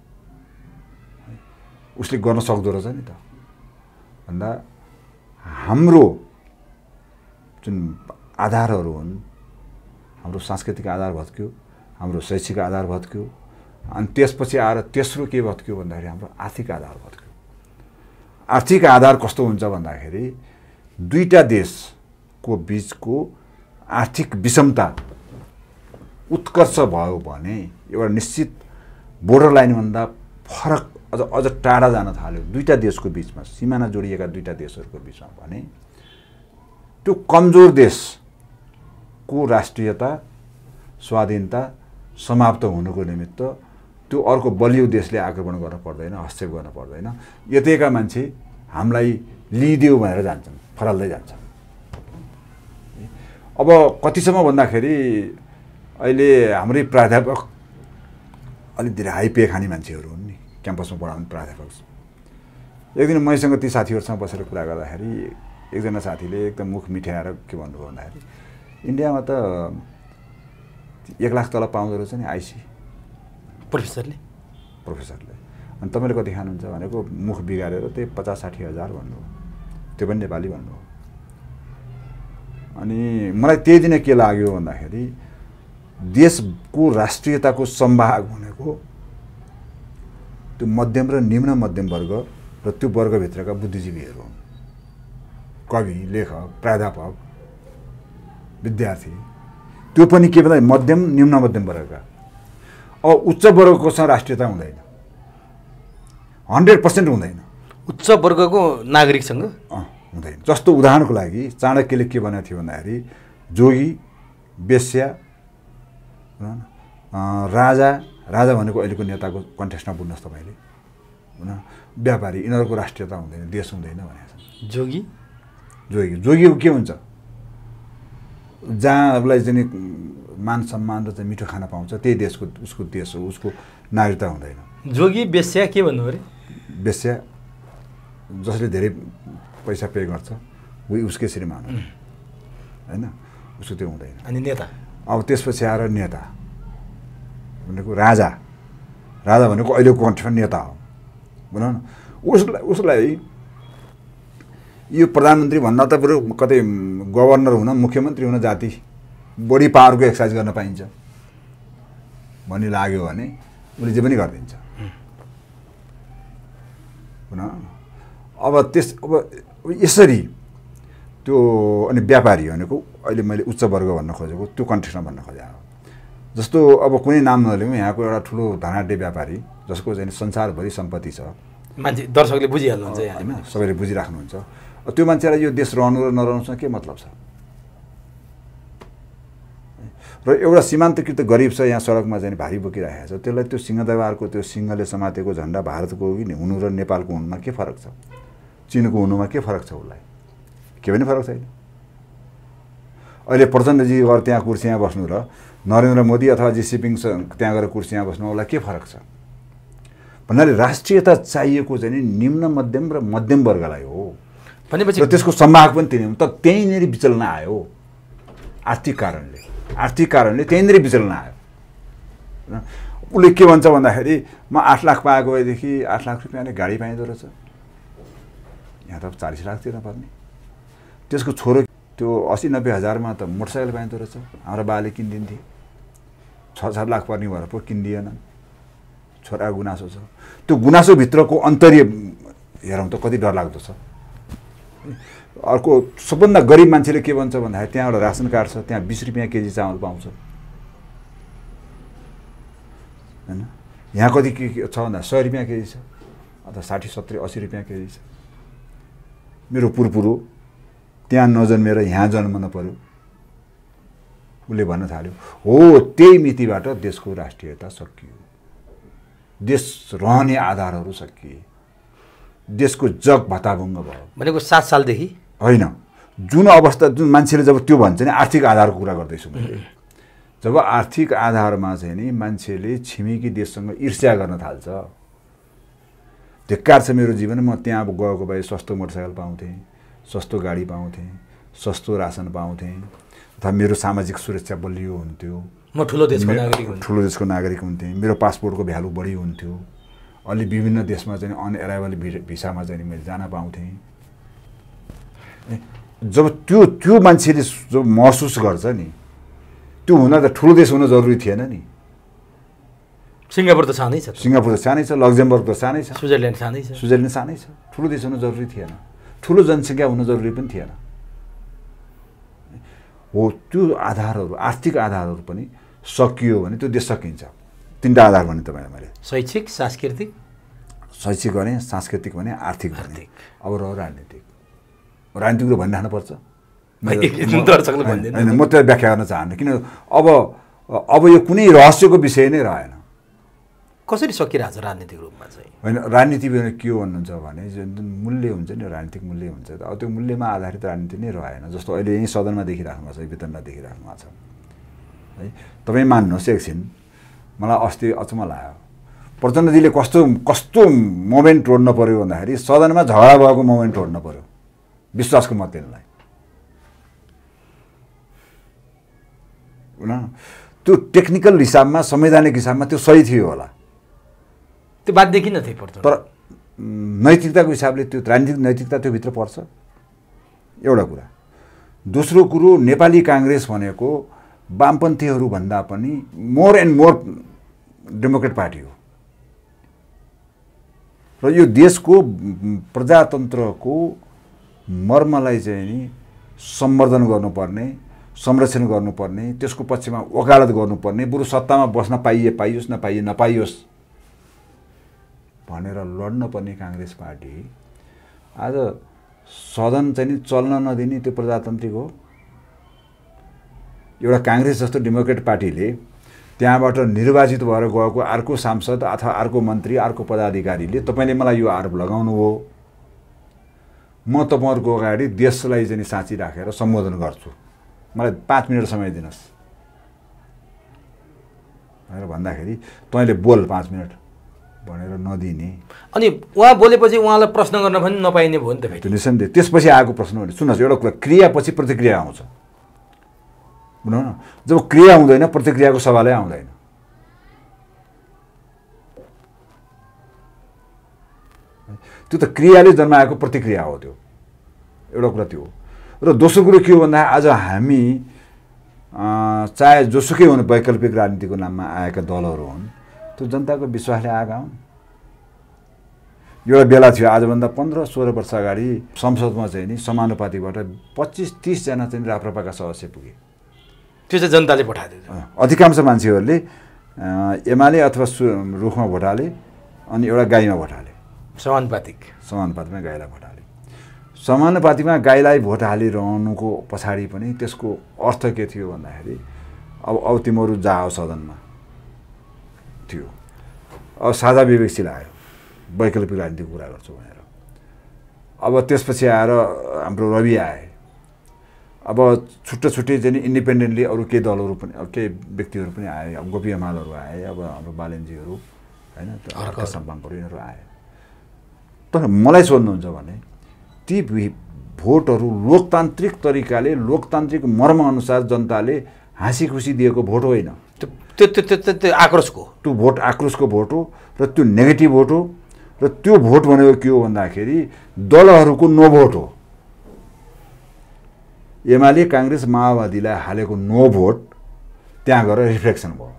उसले गर्न सक्दो रहेछ नि त। भन्दा हाम्रो जुन आधारहरू हुन्, हाम्रो सांस्कृतिक आधार भत्क्यो, हाम्रो शैक्षिक आधार भत्क्यो, अनि त्यसपछि आएर तेस्रो के भत्क्यो भन्दाखेरि हाम्रो आर्थिक आधार भत्क्यो। आर्थिक आधार कस्तो हुन्छ भन्दाखेरि दुईवटा देशको बिचको आर्थिक विषमता उत्कर्ष भयो भने एउटा निश्चित बोर्डर लाइनभन्दा फरक अझ अझ टाढा जान थाल्यो दुईवटा देशको बिचमा, सिमाना जोडिएका दुईवटा देशहरूको बिचमा भने त्यो कमजोर देशको राष्ट्रियता, स्वाधीनता समाप्त हुनुको निमित्त त्यो अर्को बलियो देशले आक्रमण गर्न पर्दैन, हस्तक्षेप गर्न पर्दैन। यतैका मान्छे हामीलाई लिइदियो भनेर जान्छन्, फराल्दै जान्छन्। अब कतिसम्म भन्दाखेरि अहिले हाम्रै प्राध्यापक अलिक धेरै हाई पे खाने मान्छेहरू हुन् नि, क्याम्पसमा पढाउने प्राध्यापक। एक दिन मैसँग ती साथीहरूसँग बसेर कुरा गर्दाखेरि एकजना साथीले एकदम मुख मिठाएर के भन्नुभयो भन्दाखेरि इन्डियामा त एक लाख तल पाउँदो रहेछ नि आइसी प्रोफेसरले प्रोफेसरले अनि तपाईँले कति खानुहुन्छ भनेको मुख बिगारेर त्यही पचास साठी हजार भन्नुभयो, त्यो पनि नेपाली भन्नुभयो। अनि मलाई त्यही दिन के लाग्यो भन्दाखेरि देशको राष्ट्रियताको सम्भाग भनेको त्यो मध्यम र निम्न मध्यम वर्ग र त्यो वर्गभित्रका बुद्धिजीवीहरू हुन्, कवि, लेखक, प्राध्यापक, विद्यार्थी। त्यो पनि के भन्दा मध्यम निम्न मध्यम वर्गका। अब उच्च वर्गकोसँग राष्ट्रियता हुँदैन, हन्ड्रेड पर्सेन्ट हुँदैन। उच्च वर्गको नागरिकसँग अँ हुँदैन। जस्तो उदाहरणको लागि चाणक्यले के भनेको थियो भन्दाखेरि जोगी, वेश्या, राजा, राजा भनेको अहिलेको नेताको कन्टेक्स्टमा बुझ्नुहोस् तपाईँले, होइन, व्यापारी, यिनीहरूको राष्ट्रियता हुँदैन, देश हुँदैन भनेको छ। जोगी जोगी जोगीको के हुन्छ, जहाँ उसलाई चाहिँ मान सम्मान र चाहिँ मिठो खाना पाउँछ त्यही देशको उसको देश हो, उसको नागरिकता हुँदैन। जोगी वेश्या के भन्नु अरे? वेश्या जसले धेरै पैसा पे गर्छ उही उसकै श्रीमान हो, होइन, उसको त्यो हुँदैन। अनि नेता? अब त्यसपछि आएर नेता भनेको राजा, राजा भनेको अहिलेको कन्टेक्स्टमा नेता हो भनौँ न। उसलाई उसलाई यो प्रधानमन्त्री भन्दा त बरु कतै गभर्नर हुन, मुख्यमन्त्री हुन जाति बढी पावरको एक्सर्साइज गर्न पाइन्छ भन्ने लाग्यो भने उसले जे पनि गरिदिन्छ, होइन। अब त्यस अब यसरी त्यो अनि व्यापारी भनेको अहिले मैले उच्च वर्ग भन्न खोजेको त्यो कन्टेक्स्टमा भन्न खोजेको हो। जस्तो अब कुनै नाम नलिउँ, यहाँको एउटा ठुलो धनाढ्य व्यापारी जसको चाहिँ संसारभरि सम्पत्ति छ, मान्छे दर्शकले बुझिहाल्नुहुन्छ, होइन, सबैले बुझिराख्नुहुन्छ। त्यो मान्छेलाई यो देश रहनु र नरहनुसँग के मतलब छ? र एउटा सीमान्तकृत गरिब छ, यहाँ सडकमा चाहिँ भारी बोकिरहेको छ, त्यसलाई त्यो सिंहदरबारको त्यो सिंहले समातेको झन्डा भारतको हो कि हुनु र नेपालको हुनुमा के फरक छ? चिनको हुनुमा के फरक छ? उसलाई के पनि फरक छैन। अहिले प्रचण्डजी गएर त्यहाँ कुर्सीमा बस्नु र नरेन्द्र मोदी अथवा जी सिपिङ त्यहाँ गएर कुर्सीमा बस्नु उसलाई के फरक छ भन्नाले राष्ट्रियता चाहिएको चाहिँ निम्न मध्यम र मध्यम वर्गलाई हो भनेपछि, र त्यसको सम्भाग पनि त्यही हो। त त्यहीँनिर विचलन आयो, आर्थिक कारणले आर्थिक कारणले त्यहीँनिर विचलन आयो। उसले के भन्छ भन्दाखेरि म आठ लाख पाएको भएदेखि आठ लाख रुपियाँले गाडी पाइँदो रहेछ, यहाँ त चालिस लाख तिर्न पर्ने। त्यसको छोरो त्यो असी नब्बे हजारमा त मोटरसाइकल पाइँदो रहेछ, हाम्रो बाले किनिदिन्थे। छ सात लाख पर्ने भएर पो किनिदिएन, छोराको गुनासो छ। त्यो गुनासोभित्रको अन्तर्य हेरौँ त कति डरलाग्दो छ। अर्को सबभन्दा गरिब मान्छेले के भन्छ भन्दाखेरि त्यहाँ एउटा रासन कार्ड छ, त्यहाँ बिस रुपियाँ केजी चामल पाउँछ, होइन। यहाँ कति के छ भन्दा सय रुपियाँ केजी छ अथवा साठी सत्तरी असी रुपियाँ केजी छ। मेरो पुरपुरो त्यहाँ नजन्मेर यहाँ जन्मन पर्यो, उसले भन्न थाल्यो। हो, त्यही मितिबाट देशको राष्ट्रियता सकियो, देश रहने आधारहरू सकिए, देशको जग भत्ताभङ्ग भयो। भनेको सात सालदेखि होइन, जुन अवस्था जुन मान्छेले जब त्यो भन्छ नि आर्थिक आधारको कुरा गर्दैछु मैले, जब आर्थिक आधारमा चाहिँ नि मान्छेले छिमेकी देशसँग ईर्ष्या गर्न थाल्छ, धिक्कार छ मेरो जीवन, म त्यहाँ अब गएको भए सस्तो मोटरसाइकल पाउँथेँ, सस्तो गाडी पाउँथेँ, सस्तो रासन पाउँथेँ, अथवा मेरो सामाजिक सुरक्षा बलियो हुन्थ्यो, म ठुलो देशको नागरिक हुन्थेँ, ठुलो देशको नागरिक हुन्थेँ, मेरो पासपोर्टको भ्यालु बढी हुन्थ्यो, अलि विभिन्न देशमा चाहिँ अन एराइभल भिसामा चाहिँ मैले जान पाउँथेँ। जब त्यो त्यो मान्छेले जब महसुस गर्छ नि, त्यो हुन त ठुलो देश हुन जरुरी थिएन नि। सिङ्गापुर त सानै छ, सिङ्गापुर त सानै छ, लक्जमबर्ग त सानै छ, स्विजरल्यान्ड सानै छ, स्विजरल्यान्ड सानै छ। ठुलो देश हुन जरुरी थिएन, ठुलो जनसङ्ख्या हुन जरुरी पनि थिएन। हो, त्यो आधारहरू आर्थिक आधारहरू पनि सकियो भने त्यो देश सकिन्छ। तिनवटा आधार भने तपाईँलाई मैले शैक्षिक, सांस्कृतिक, शैक्षिक भने, सांस्कृतिक भने, आर्थिक भने। अब रह्यो राजनीतिक, राजनीतिक त भनिराख्नुपर्छ, होइन, म त्यसलाई व्याख्या गर्न चाहन्न, किन अब अब यो कुनै रहस्यको विषय नै रहेन। कसरी सकिरहेछ राजनीतिक रूपमा चाहिँ? होइन, राजनीति के हो भन्नुहुन्छ भने जुन मूल्य हुन्छ नि, राजनीतिक मूल्य हुन्छ, अब त्यो मूल्यमा आधारित राजनीति नै रहेन। जस्तो अहिले यहीँ सदनमा देखिराख्नु भएको छ, वेतनमा देखिराख्नु भएको छ है। तपाईँ मान्नुहोस् एकछिन, मलाई अस्ति अचम्म लाग्यो, प्रचण्डजीले कस्तो कस्तो मोमेन्ट रोड्न पऱ्यो भन्दाखेरि सदनमा झगडा भएको मोमेन्ट रोड्न पऱ्यो विश्वासको मत दिनलाई। त्यो टेक्निकल हिसाबमा, संवैधानिक हिसाबमा त्यो सही थियो होला, त्यो बाध्य किन थिए पर्छ? तर नैतिकताको हिसाबले त्यो राजनीतिक नैतिकता त्यो भित्र पर्छ, एउटा कुरा। दोस्रो कुरो, नेपाली काङ्ग्रेस भनेको वामपन्थीहरूभन्दा पनि more and more democrat party हो र यो देशको प्रजातन्त्रको मर्मलाई चाहिँ नि सम्वर्धन गर्नुपर्ने, संरक्षण गर्नुपर्ने, त्यसको पक्षमा वकालत गर्नुपर्ने, बरु सत्तामा बस्न पाइए पाइयोस्, नपाइए नपाइयोस् भनेर लड्न पर्ने काङ्ग्रेस पार्टी आज सदन चाहिँ नि चल्न नदिने त्यो प्रजातान्त्रिक हो। एउटा काङ्ग्रेस जस्तो डेमोक्रेट पार्टीले त्यहाँबाट निर्वाचित भएर गएको अर्को सांसद अथवा अर्को मन्त्री, अर्को पदाधिकारीले तपाईँले मलाई यो आरोप लगाउनु हो, म तपाईँहरूको अगाडि देशलाई चाहिँ साँची राखेर सम्बोधन गर्छु, मलाई पाँच मिनट समय दिनुहोस् भनेर भन्दाखेरि तैँले बोल पाँच मिनट भनेर नदिने, अनि उहाँ बोलेपछि उहाँलाई प्रश्न गर्न पनि नपाइने भयो नि त फेरि। त्यो निसन्देह त्यसपछि आएको प्रश्न हो। सुन्नुहोस्, एउटा कुरा, क्रियापछि प्रतिक्रिया आउँछ, बुझ्नु न? जब क्रिया हुँदैन प्रतिक्रियाको सवालै आउँदैन। त्यो त क्रियाले जन्माएको प्रतिक्रिया हो, त्यो एउटा कुरा त्यो हो। र दोस्रो कुरो के हो भन्दा आज हामी चाहे जोसुकै हुन्, वैकल्पिक राजनीतिको नाममा आएका दलहरू हुन्, त्यो जनताको विश्वासले आएका हुन्। एउटा बेला थियो, आजभन्दा पन्ध्र सोह्र वर्ष अगाडि संसदमा चाहिँ नि समानुपातिबाट पच्चिस तिसजना चाहिँ राप्रपाका सदस्य पुगे। त्यो चाहिँ जनताले पठाइदियो। अधिकांश मान्छेहरूले एमाले अथवा रुखमा भोट हाले, अनि एउटा गाईमा भोट हाले, समानुपातिक समानुपातिमा गाईलाई भोट हाले। समानुपातिमा गाईलाई भोट हालिरहनुको पछाडि पनि त्यसको अर्थ के थियो भन्दाखेरि अब अब तिमीहरू जाओ सदनमा थियो। अब साझा विवेकशील आयो, वैकल्पिक राजनीतिको कुरा गर्छु भनेर। अब त्यसपछि आएर हाम्रो रवि आए। अब छुट्टै छुट्टै चाहिँ इन्डिपेन्डेन्टली अरू केही दलहरू पनि, अब केही व्यक्तिहरू पनि आए। अब गोपी हमालहरू आए, अब हाम्रो बालेनजीहरू होइन, हर्क सम्पाङहरू यिनीहरू आए। तर मलाई सोध्नुहुन्छ भने ती भोटहरू लोकतान्त्रिक तरिकाले, लोकतान्त्रिक मर्मअनुसार जनताले हाँसी खुसी दिएको भोट होइन। त्यो त्यो त्यो आक्रोशको त्यो भोट आक्रोशको भोट हो र त्यो नेगेटिभ भोट हो। र त्यो भोट भनेको के हो भन्दाखेरि दलहरूको नो भोट हो। एमाले काङ्ग्रेस माओवादीलाई हालेको नो भोट त्यहाँ गएर रिफ्लेक्सन भयो।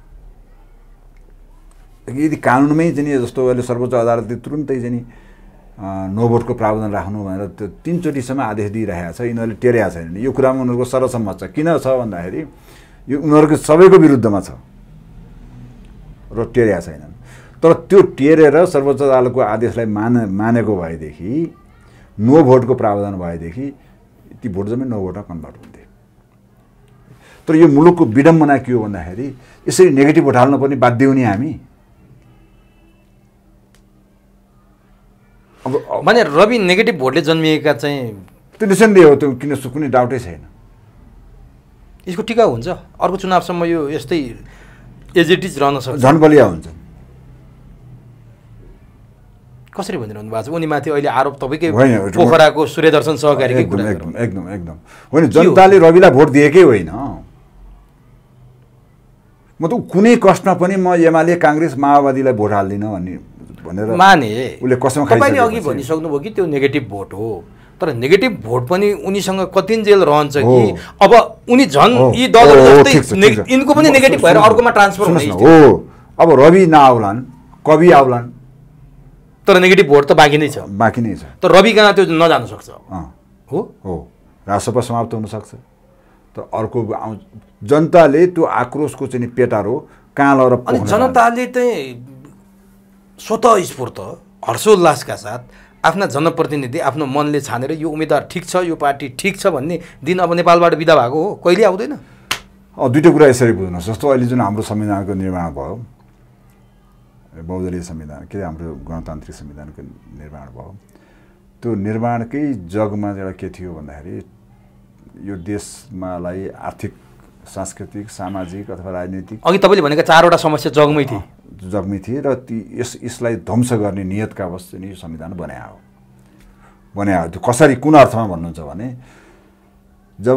यदि कानुनमै चाहिँ जस्तो अहिले सर्वोच्च अदालतले तुरुन्तै चाहिँ नो भोटको प्रावधान राख्नु भनेर त्यो तिनचोटिसम्म आदेश दिइरहेको छ, यिनीहरूले टेरेका छैनन्। यो कुरामा उनीहरूको सर्वसम्मत छ। किन छ भन्दाखेरि यो उनीहरूको सबैको विरुद्धमा छ र टेरेका छैनन्। तर त्यो टेरेर सर्वोच्च अदालतको आदेशलाई मान मानेको भएदेखि, नो भोटको प्रावधान भएदेखि ती भोट जम्मै नो भोटमा कन्भर्ट हुन्थे। तर यो मुलुकको विडम्बना के हो भन्दाखेरि यसरी नेगेटिभ भोट हाल्न पनि बाध्य हुने हामी। अब भने रवि नेगेटिभ भोटले जन्मिएका चाहिँ त्यो निसन्देह हो, त्यो किन कुनै डाउटै छैन। यसको टिका हुन्छ अर्को चुनावसम्म, यो यस्तै एजिटिज रहन सक्छ, झन् बलिया हुन्छ। कसरी भनिरहनु भएको छ? उनी माथि अहिले आरोप तपाईँकै पोखराको सूर्यदर्शन सहकारीकै कुरा एकदम एकदम एकदम होइन। जनताले रविलाई भोट दिएकै होइन। म त कुनै कष्टमा पनि म एमाले काङ्ग्रेस माओवादीलाई भोट हाल्दिनँ भन्ने भनेर माने उसले कसम खाइसकेपछि तपाईँले अघि भनिसक्नुभयो कि त्यो नेगेटिभ भोट हो। तर नेगेटिभ भोट पनि उनीसँग कतिन्जेल रहन्छ कि अब उनी झन् यी दलहरू जस्तै यिनको पनि नेगेटिभ भएर अर्कोमा ट्रान्सफर हुने हो। अब रवि नआउलान्, कवि आउलान्, तर नेगेटिभ भोट त बाँकी नै छ, बाँकी नै छ। तर रवि कहाँ त्यो नजान सक्छ। हो हो राजसभा समाप्त हुनसक्छ। तर अर्को आउँछ। जनताले त्यो आक्रोशको चाहिँ पेटारो कहाँ लगेर, अनि जनताले चाहिँ स्वतः स्फूर्त हर्षोल्लासका साथ आफ्ना जनप्रतिनिधि आफ्नो मनले छानेर यो उम्मेदवार ठिक छ, यो पार्टी ठिक छ भन्ने दिन अब नेपालबाट बिदा भएको हो, कहिले आउँदैन। दुईवटा कुरा यसरी बुझ्नुहोस्। जस्तो अहिले जुन हाम्रो संविधानको निर्माण भयो, बहुदलीय संविधान के हाम्रो गणतान्त्रिक संविधानको निर्माण भयो। त्यो निर्माणकै जगमा एउटा के थियो भन्दाखेरि यो देशमालाई आर्थिक, सांस्कृतिक, सामाजिक अथवा राजनीतिक अघि तपाईँले भनेका चारवटा समस्या जगमै थिए जगमै थिए र ती यस यसलाई ध्वंस गर्ने नियतका अवश्य नि संविधान बनाए हो बनाए हो। त्यो कसरी, कुन अर्थमा भन्नुहुन्छ भने जब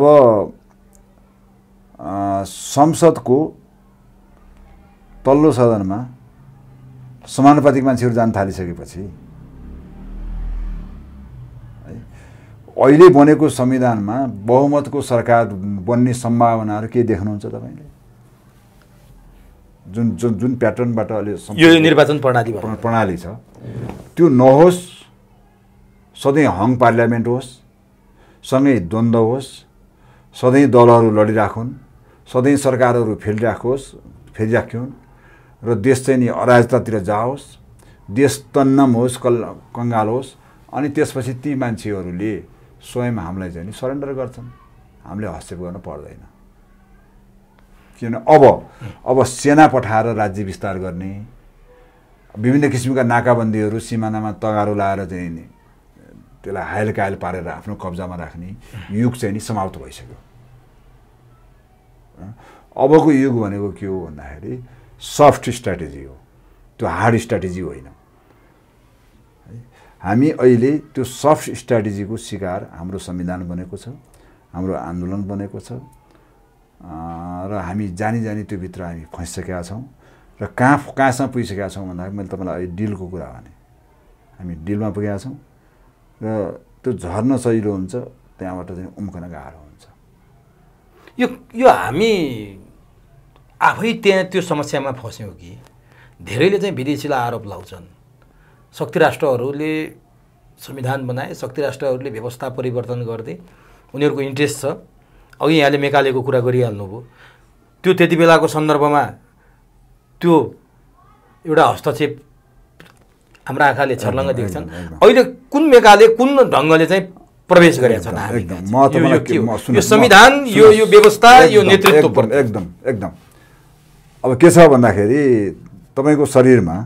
संसदको तल्लो सदनमा समानुपातिक मान्छेहरू जान थालिसकेपछि अहिले बनेको संविधानमा बहुमतको सरकार बन्ने सम्भावनाहरू के देख्नुहुन्छ तपाईँले? जुन जुन जुन प्याटर्नबाट अहिले यो निर्वाचन प्रणाली प्रणाली छ त्यो नहोस्, सधैँ हङ पार्लियामेन्ट होस्, सँगै द्वन्द्व होस्, सधैँ दलहरू लडिराखुन्, सधैँ सरकारहरू फेरिराखोस् फेरिराख्युन् र देश चाहिँ नि अराजकतातिर जाओस्, देश तन्नम होस्, कल कङ्गाल होस्। अनि त्यसपछि ती मान्छेहरूले स्वयं हामीलाई चाहिँ नि सरेन्डर गर्छन्, हामीले हस्तक्षेप गर्न पर्दैन। किन अब अब सेना पठाएर राज्य विस्तार गर्ने, विभिन्न किसिमका नाकाबन्दीहरू सिमानामा तगारो लाएर चाहिँ नि त्यसलाई हायल कायल पारेर आफ्नो कब्जामा राख्ने युग चाहिँ नि समाप्त भइसक्यो। अबको युग भनेको के हो भन्दाखेरि सफ्ट स्ट्राटेजी हो, त्यो हार्ड स्ट्राटेजी होइन। हामी अहिले त्यो सफ्ट स्ट्राटेजीको शिकार हाम्रो संविधान बनेको छ, हाम्रो आन्दोलन बनेको छ र हामी जानी जानी त्यो भित्र हामी फँसिसकेका छौँ। र कहाँ कहाँसम्म पुगिसकेका छौँ भन्दाखेरि मैले तपाईँलाई अहिले डिलको कुरा भने हामी डिलमा पुगेका छौँ र त्यो झर्न सजिलो हुन्छ, त्यहाँबाट चाहिँ उम्कन गाह्रो हुन्छ। यो यो हामी आफै त्यहाँ त्यो समस्यामा फस्यौँ कि धेरैले चाहिँ विदेशीलाई आरोप लाउँछन्, शक्ति राष्ट्रहरूले संविधान बनाए, शक्ति राष्ट्रहरूले व्यवस्था परिवर्तन गर्दै उनीहरूको इन्ट्रेस्ट छ। अघि यहाँले मेकालेको कुरा गरिहाल्नुभयो, त्यो त्यति बेलाको सन्दर्भमा त्यो एउटा हस्तक्षेप हाम्रो आँखाले छर्लङ्ग देख्छन्। अहिले कुन मेकाले कुन ढङ्गले चाहिँ प्रवेश गरेका छन् यो संविधान, यो यो व्यवस्था, यो नेतृत्व? एकदम एकदम अब के छ भन्दाखेरि तपाईँको शरीरमा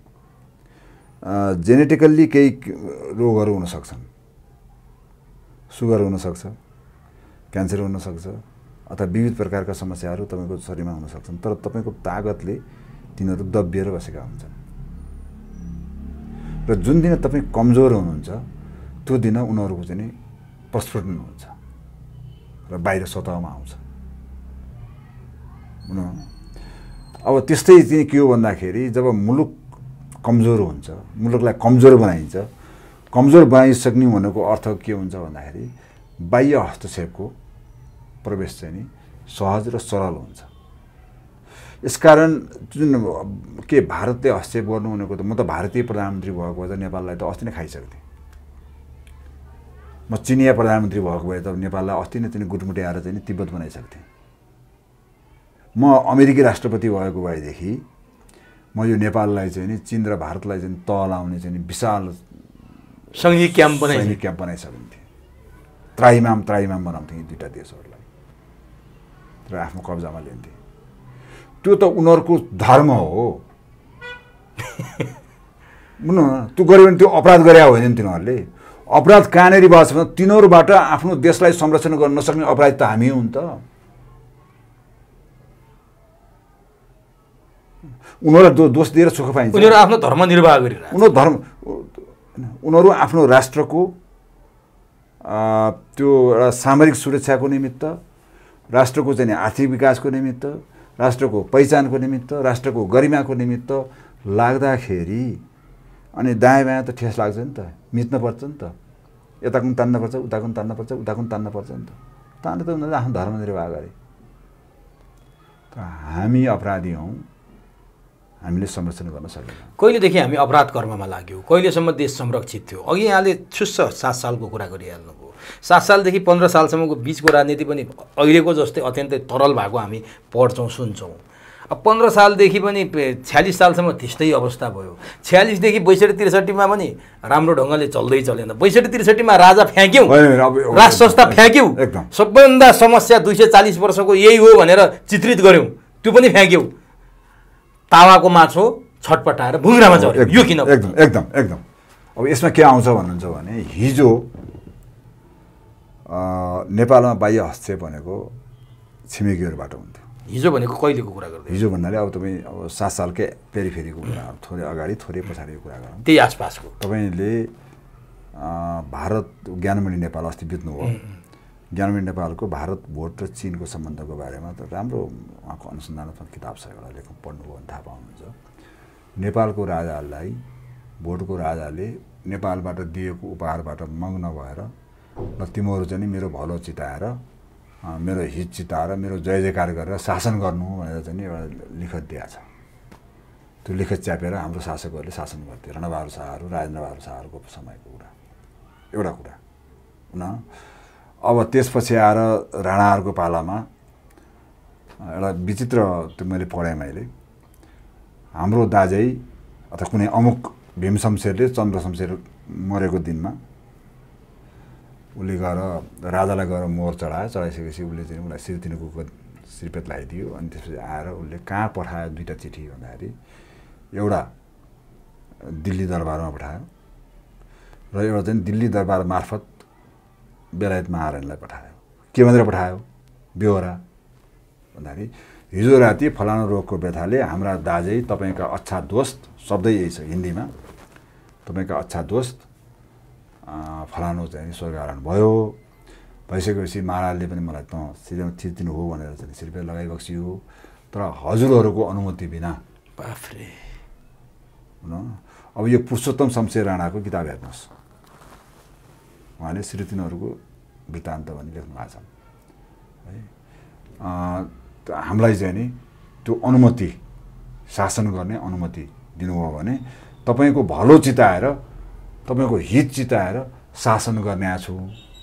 जेनेटिकल्ली केही रोगहरू हुन सक्छन्, सुगर हुनसक्छ, क्यान्सर हुनसक्छ अथवा विविध प्रकारका समस्याहरू तपाईँको शरीरमा हुन सक्छन्, तर तपाईँको तागतले तिनीहरू दबिएर बसेका हुन्छन्। र जुन दिन तपाईँ कमजोर हुनुहुन्छ त्यो दिन उनीहरूको चाहिँ प्रस्फुटन हुन्छ र बाहिर सतहमा आउँछ। अब त्यस्तै चाहिँ के हो भन्दाखेरि जब मुलुक कमजोर हुन्छ, मुलुकलाई कमजोर बनाइन्छ, कमजोर बनाइसक्ने भनेको अर्थ के हुन्छ भन्दाखेरि बाह्य हस्तक्षेपको प्रवेश चाहिँ नि सहज र सरल हुन्छ। यसकारण जुन के भारतले हस्तक्षेप गर्नु भनेको त म त भारतीय प्रधानमन्त्री भएको भए त नेपाललाई त अस्ति नै खाइसक्थेँ। म चिनिया प्रधानमन्त्री भएको भए त नेपाललाई अस्ति नै चाहिँ गुटमुटे आएर चाहिँ तिब्बत बनाइसक्थेँ। म अमेरिकी राष्ट्रपति भएको भएदेखि म यो नेपाललाई चाहिँ नि चीन र भारतलाई चाहिँ तह लाउने चाहिँ विशाल सैनिक क्याम्प बनाइ सैनिक क्याम्प बनाइसकिन्थेँ। त्राइमाम त्राइमाम बनाउँथेँ यी दुईवटा देशहरूलाई र आफ्नो कब्जामा लिन्थे। त्यो त उनीहरूको धर्म हो। त्यो गऱ्यो भने त्यो अपराध गरे होइन नि तिनीहरूले। अपराध कहाँनिर भएको छ भने तिनीहरूबाट आफ्नो देशलाई संरक्षण गर्न नसक्ने अपराधी त हामी हुन् त। उनीहरूलाई दो दोष दिएर सुख पाइन्छ। उनीहरू आफ्नो धर्म निर्वाह गरिरहेको, उनीहरू धर्म उनीहरू आफ्नो राष्ट्रको त्यो एउटा सामरिक सुरक्षाको निमित्त, राष्ट्रको चाहिँ आर्थिक विकासको निमित्त, राष्ट्रको पहिचानको निमित्त, राष्ट्रको गरिमाको निमित्त लाग्दाखेरि अनि दायाँ बायाँ त ठेस लाग्छ नि त, मिच्न पर्छ नि त। यता कुन तान्न पर्छ, उता कुन तान्न पर्छ, उता कुन तान्न पर्छ नि त। तान्ने त उनीहरूले आफ्नो धर्म निर्वाह गरे। हामी अपराधी हौँ, हामीले संरक्षण गर्न सकेनौँ। कहिलेदेखि हामी अपराध कर्ममा लाग्यौँ, कहिलेसम्म देश संरक्षित थियो? अघि यहाँले छुस्स सात सालको कुरा गरिहाल्नुभयो। सात सालदेखि पन्ध्र सालसम्मको बिचको राजनीति पनि अहिलेको जस्तै अत्यन्तै तरल भएको हामी पढ्छौँ सुन्छौँ। अब पन्ध्र सालदेखि पनि छ्यालिस सालसम्म त्यस्तै अवस्था भयो। छ्यालिसदेखि बैसठी त्रिसठीमा पनि राम्रो ढङ्गले चल्दै चलेन। बैसठी त्रिसठीमा राजा फ्याँक्यौँ, राज संस्था फ्याँक्यौँ, सबैभन्दा समस्या दुई सय चालिस वर्षको यही हो भनेर चित्रित गऱ्यौँ, त्यो पनि फ्याँक्यौँ। तावाको माछो छटपटाएर भुइँरामा झऱ्यो। यो किन? एकदम एकदम एकदम अब यसमा के आउँछ भन्नुहुन्छ भने हिजो नेपालमा बाह्य हस्तक्षेप भनेको छिमेकीहरूबाट हुन्थ्यो। हिजो भनेको कहिलेको कुरा गर्दै? हिजो भन्नाले अब तपाईँ अब सात सालकै पेरिफेरीको कुरा, थोरै अगाडि थोरै पछाडिको कुरा गरौँ, त्यही आसपासको। तपाईँले भारत ज्ञानमणि नेपाल अस्ति बित्नुभयो, ज्ञानमणि नेपालको भारत भोट र चिनको सम्बन्धको बारेमा त राम्रो उहाँको अनुसन्धानात्मक किताब छ, एउटा लेख पढ्नुभयो भने थाहा पाउनुहुन्छ। नेपालको राजालाई, भोटको राजाले नेपालबाट दिएको उपहारबाट मग्न भएर र तिमीहरू चाहिँ मेरो भलो चिताएर, मेरो हित चिताएर, मेरो जय जयकार गरेर शासन गर्नु भनेर चाहिँ एउटा लिखत दिएको छ। त्यो लिखत च्यापेर हाम्रो शासकहरूले शासन गर्थे, रणबहादुर शाहहरू, राजेन्द्र बहादुर शाहहरूको समयको कुरा, एउटा कुरा न। अब त्यसपछि आएर राणाहरूको पालामा एउटा विचित्र त्यो मैले पढेँ मैले, हाम्रो दाजै अथवा कुनै अमुक भीम शमशेरले चन्द्र शमशेर मरेको दिनमा उसले गएर राजालाई गएर मोहर चढायो, चढाइसकेपछि उसले चाहिँ उसलाई श्रीतिनको श्रीपेत लगाइदियो। अनि त्यसपछि आएर उसले कहाँ पठायो दुईवटा चिठी भन्दाखेरि एउटा दिल्ली दरबारमा पठायो र एउटा चाहिँ दिल्ली दरबार मार्फत बेलायत महारानीलाई पठायो। के भनेर पठायो बेहोरा भन्दाखेरि हिजो राति फलानु रोगको व्यथाले हाम्रा दाजै तपाईँका अच्छा दोस्त, शब्दै यही छ हिन्दीमा, तपाईँका अच्छा दोस्त फलानु चाहिँ स्वर्गारोहण भयो। भइसकेपछि महाराजले पनि मलाई त चिर्तिनु हो भनेर चाहिँ श्रीपेत लगाइबक्सियो, तर हजुरहरूको अनुमति बिना। बाफ्रे न अब यो पुरुषोत्तम शमशेर राणाको किताब हेर्नुहोस्, उहाँले श्रीतिनहरूको वृत्तान्त भनी लेख्नु भएको छ है। हामीलाई चाहिँ नि त्यो अनुमति, शासन गर्ने अनुमति दिनुभयो भने तपाईँको भलो चिताएर, तपाईँको हित चिताएर शासन गर्ने छु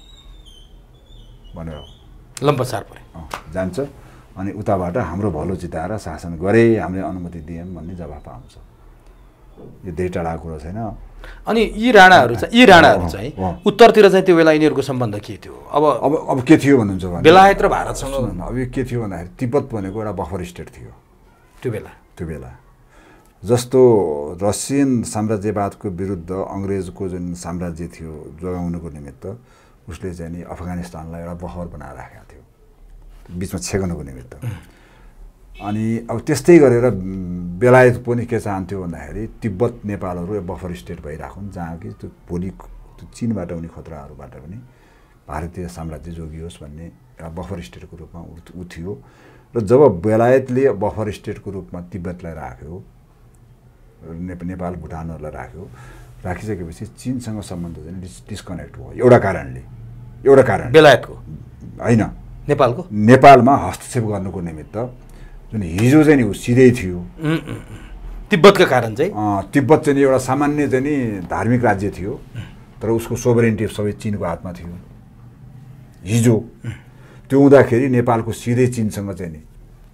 भनेर लम्पसार परे जान्छ। अनि उताबाट हाम्रो भलो चिताएर शासन गरे, हामीले अनुमति दियौँ भन्ने जवाफ आउँछ। यो धेरै टाढाको कुरा छैन। अनि यी राणाहरू चाहिँ यी राणाहरू चाहिँ उत्तरतिर चाहिँ त्यो बेला यिनीहरूको सम्बन्ध के थियो? अब अब अब के थियो भन्नुहुन्छ भने बेलायत र भारतसँग अब यो के थियो भन्दाखेरि तिब्बत भनेको एउटा बफर स्टेट थियो त्यो बेला। त्यो बेला जस्तो रसियन साम्राज्यवादको विरुद्ध अङ्ग्रेजको जुन साम्राज्य थियो जोगाउनुको निमित्त उसले चाहिँ नि अफगानिस्तानलाई एउटा बफर बनाएर राखेको थियो बिचमा छेक्नको निमित्त। अनि अब त्यस्तै गरेर बेलायत पनि के चाहन्थ्यो भन्दाखेरि तिब्बत नेपालहरू बफर स्टेट भइराखुन्, जहाँ कि त्यो भोलि त्यो चिनबाट आउने खतराहरूबाट पनि भारतीय साम्राज्य जोगियोस् भन्ने एउटा बफर स्टेटको रूपमा ऊ थियो। र जब बेलायतले बफर स्टेटको रूपमा तिब्बतलाई राख्यो, नेपाल भुटानहरूलाई राख्यो, राखिसकेपछि चिनसँग सम्बन्ध चाहिँ डिस्कनेक्ट भयो एउटा कारणले। एउटा कारण बेलायतको होइन, नेपालको नेपालमा हस्तक्षेप गर्नुको निमित्त जुन हिजो चाहिँ नि ऊ सिधै थियो। तिब्बतका कारण चाहिँ तिब्बत चाहिँ एउटा सामान्य चाहिँ नि धार्मिक राज्य थियो, तर उसको सोभरेन्टी सबै चिनको हातमा थियो हिजो। त्यो हुँदाखेरि नेपालको सिधै चिनसँग चाहिँ नि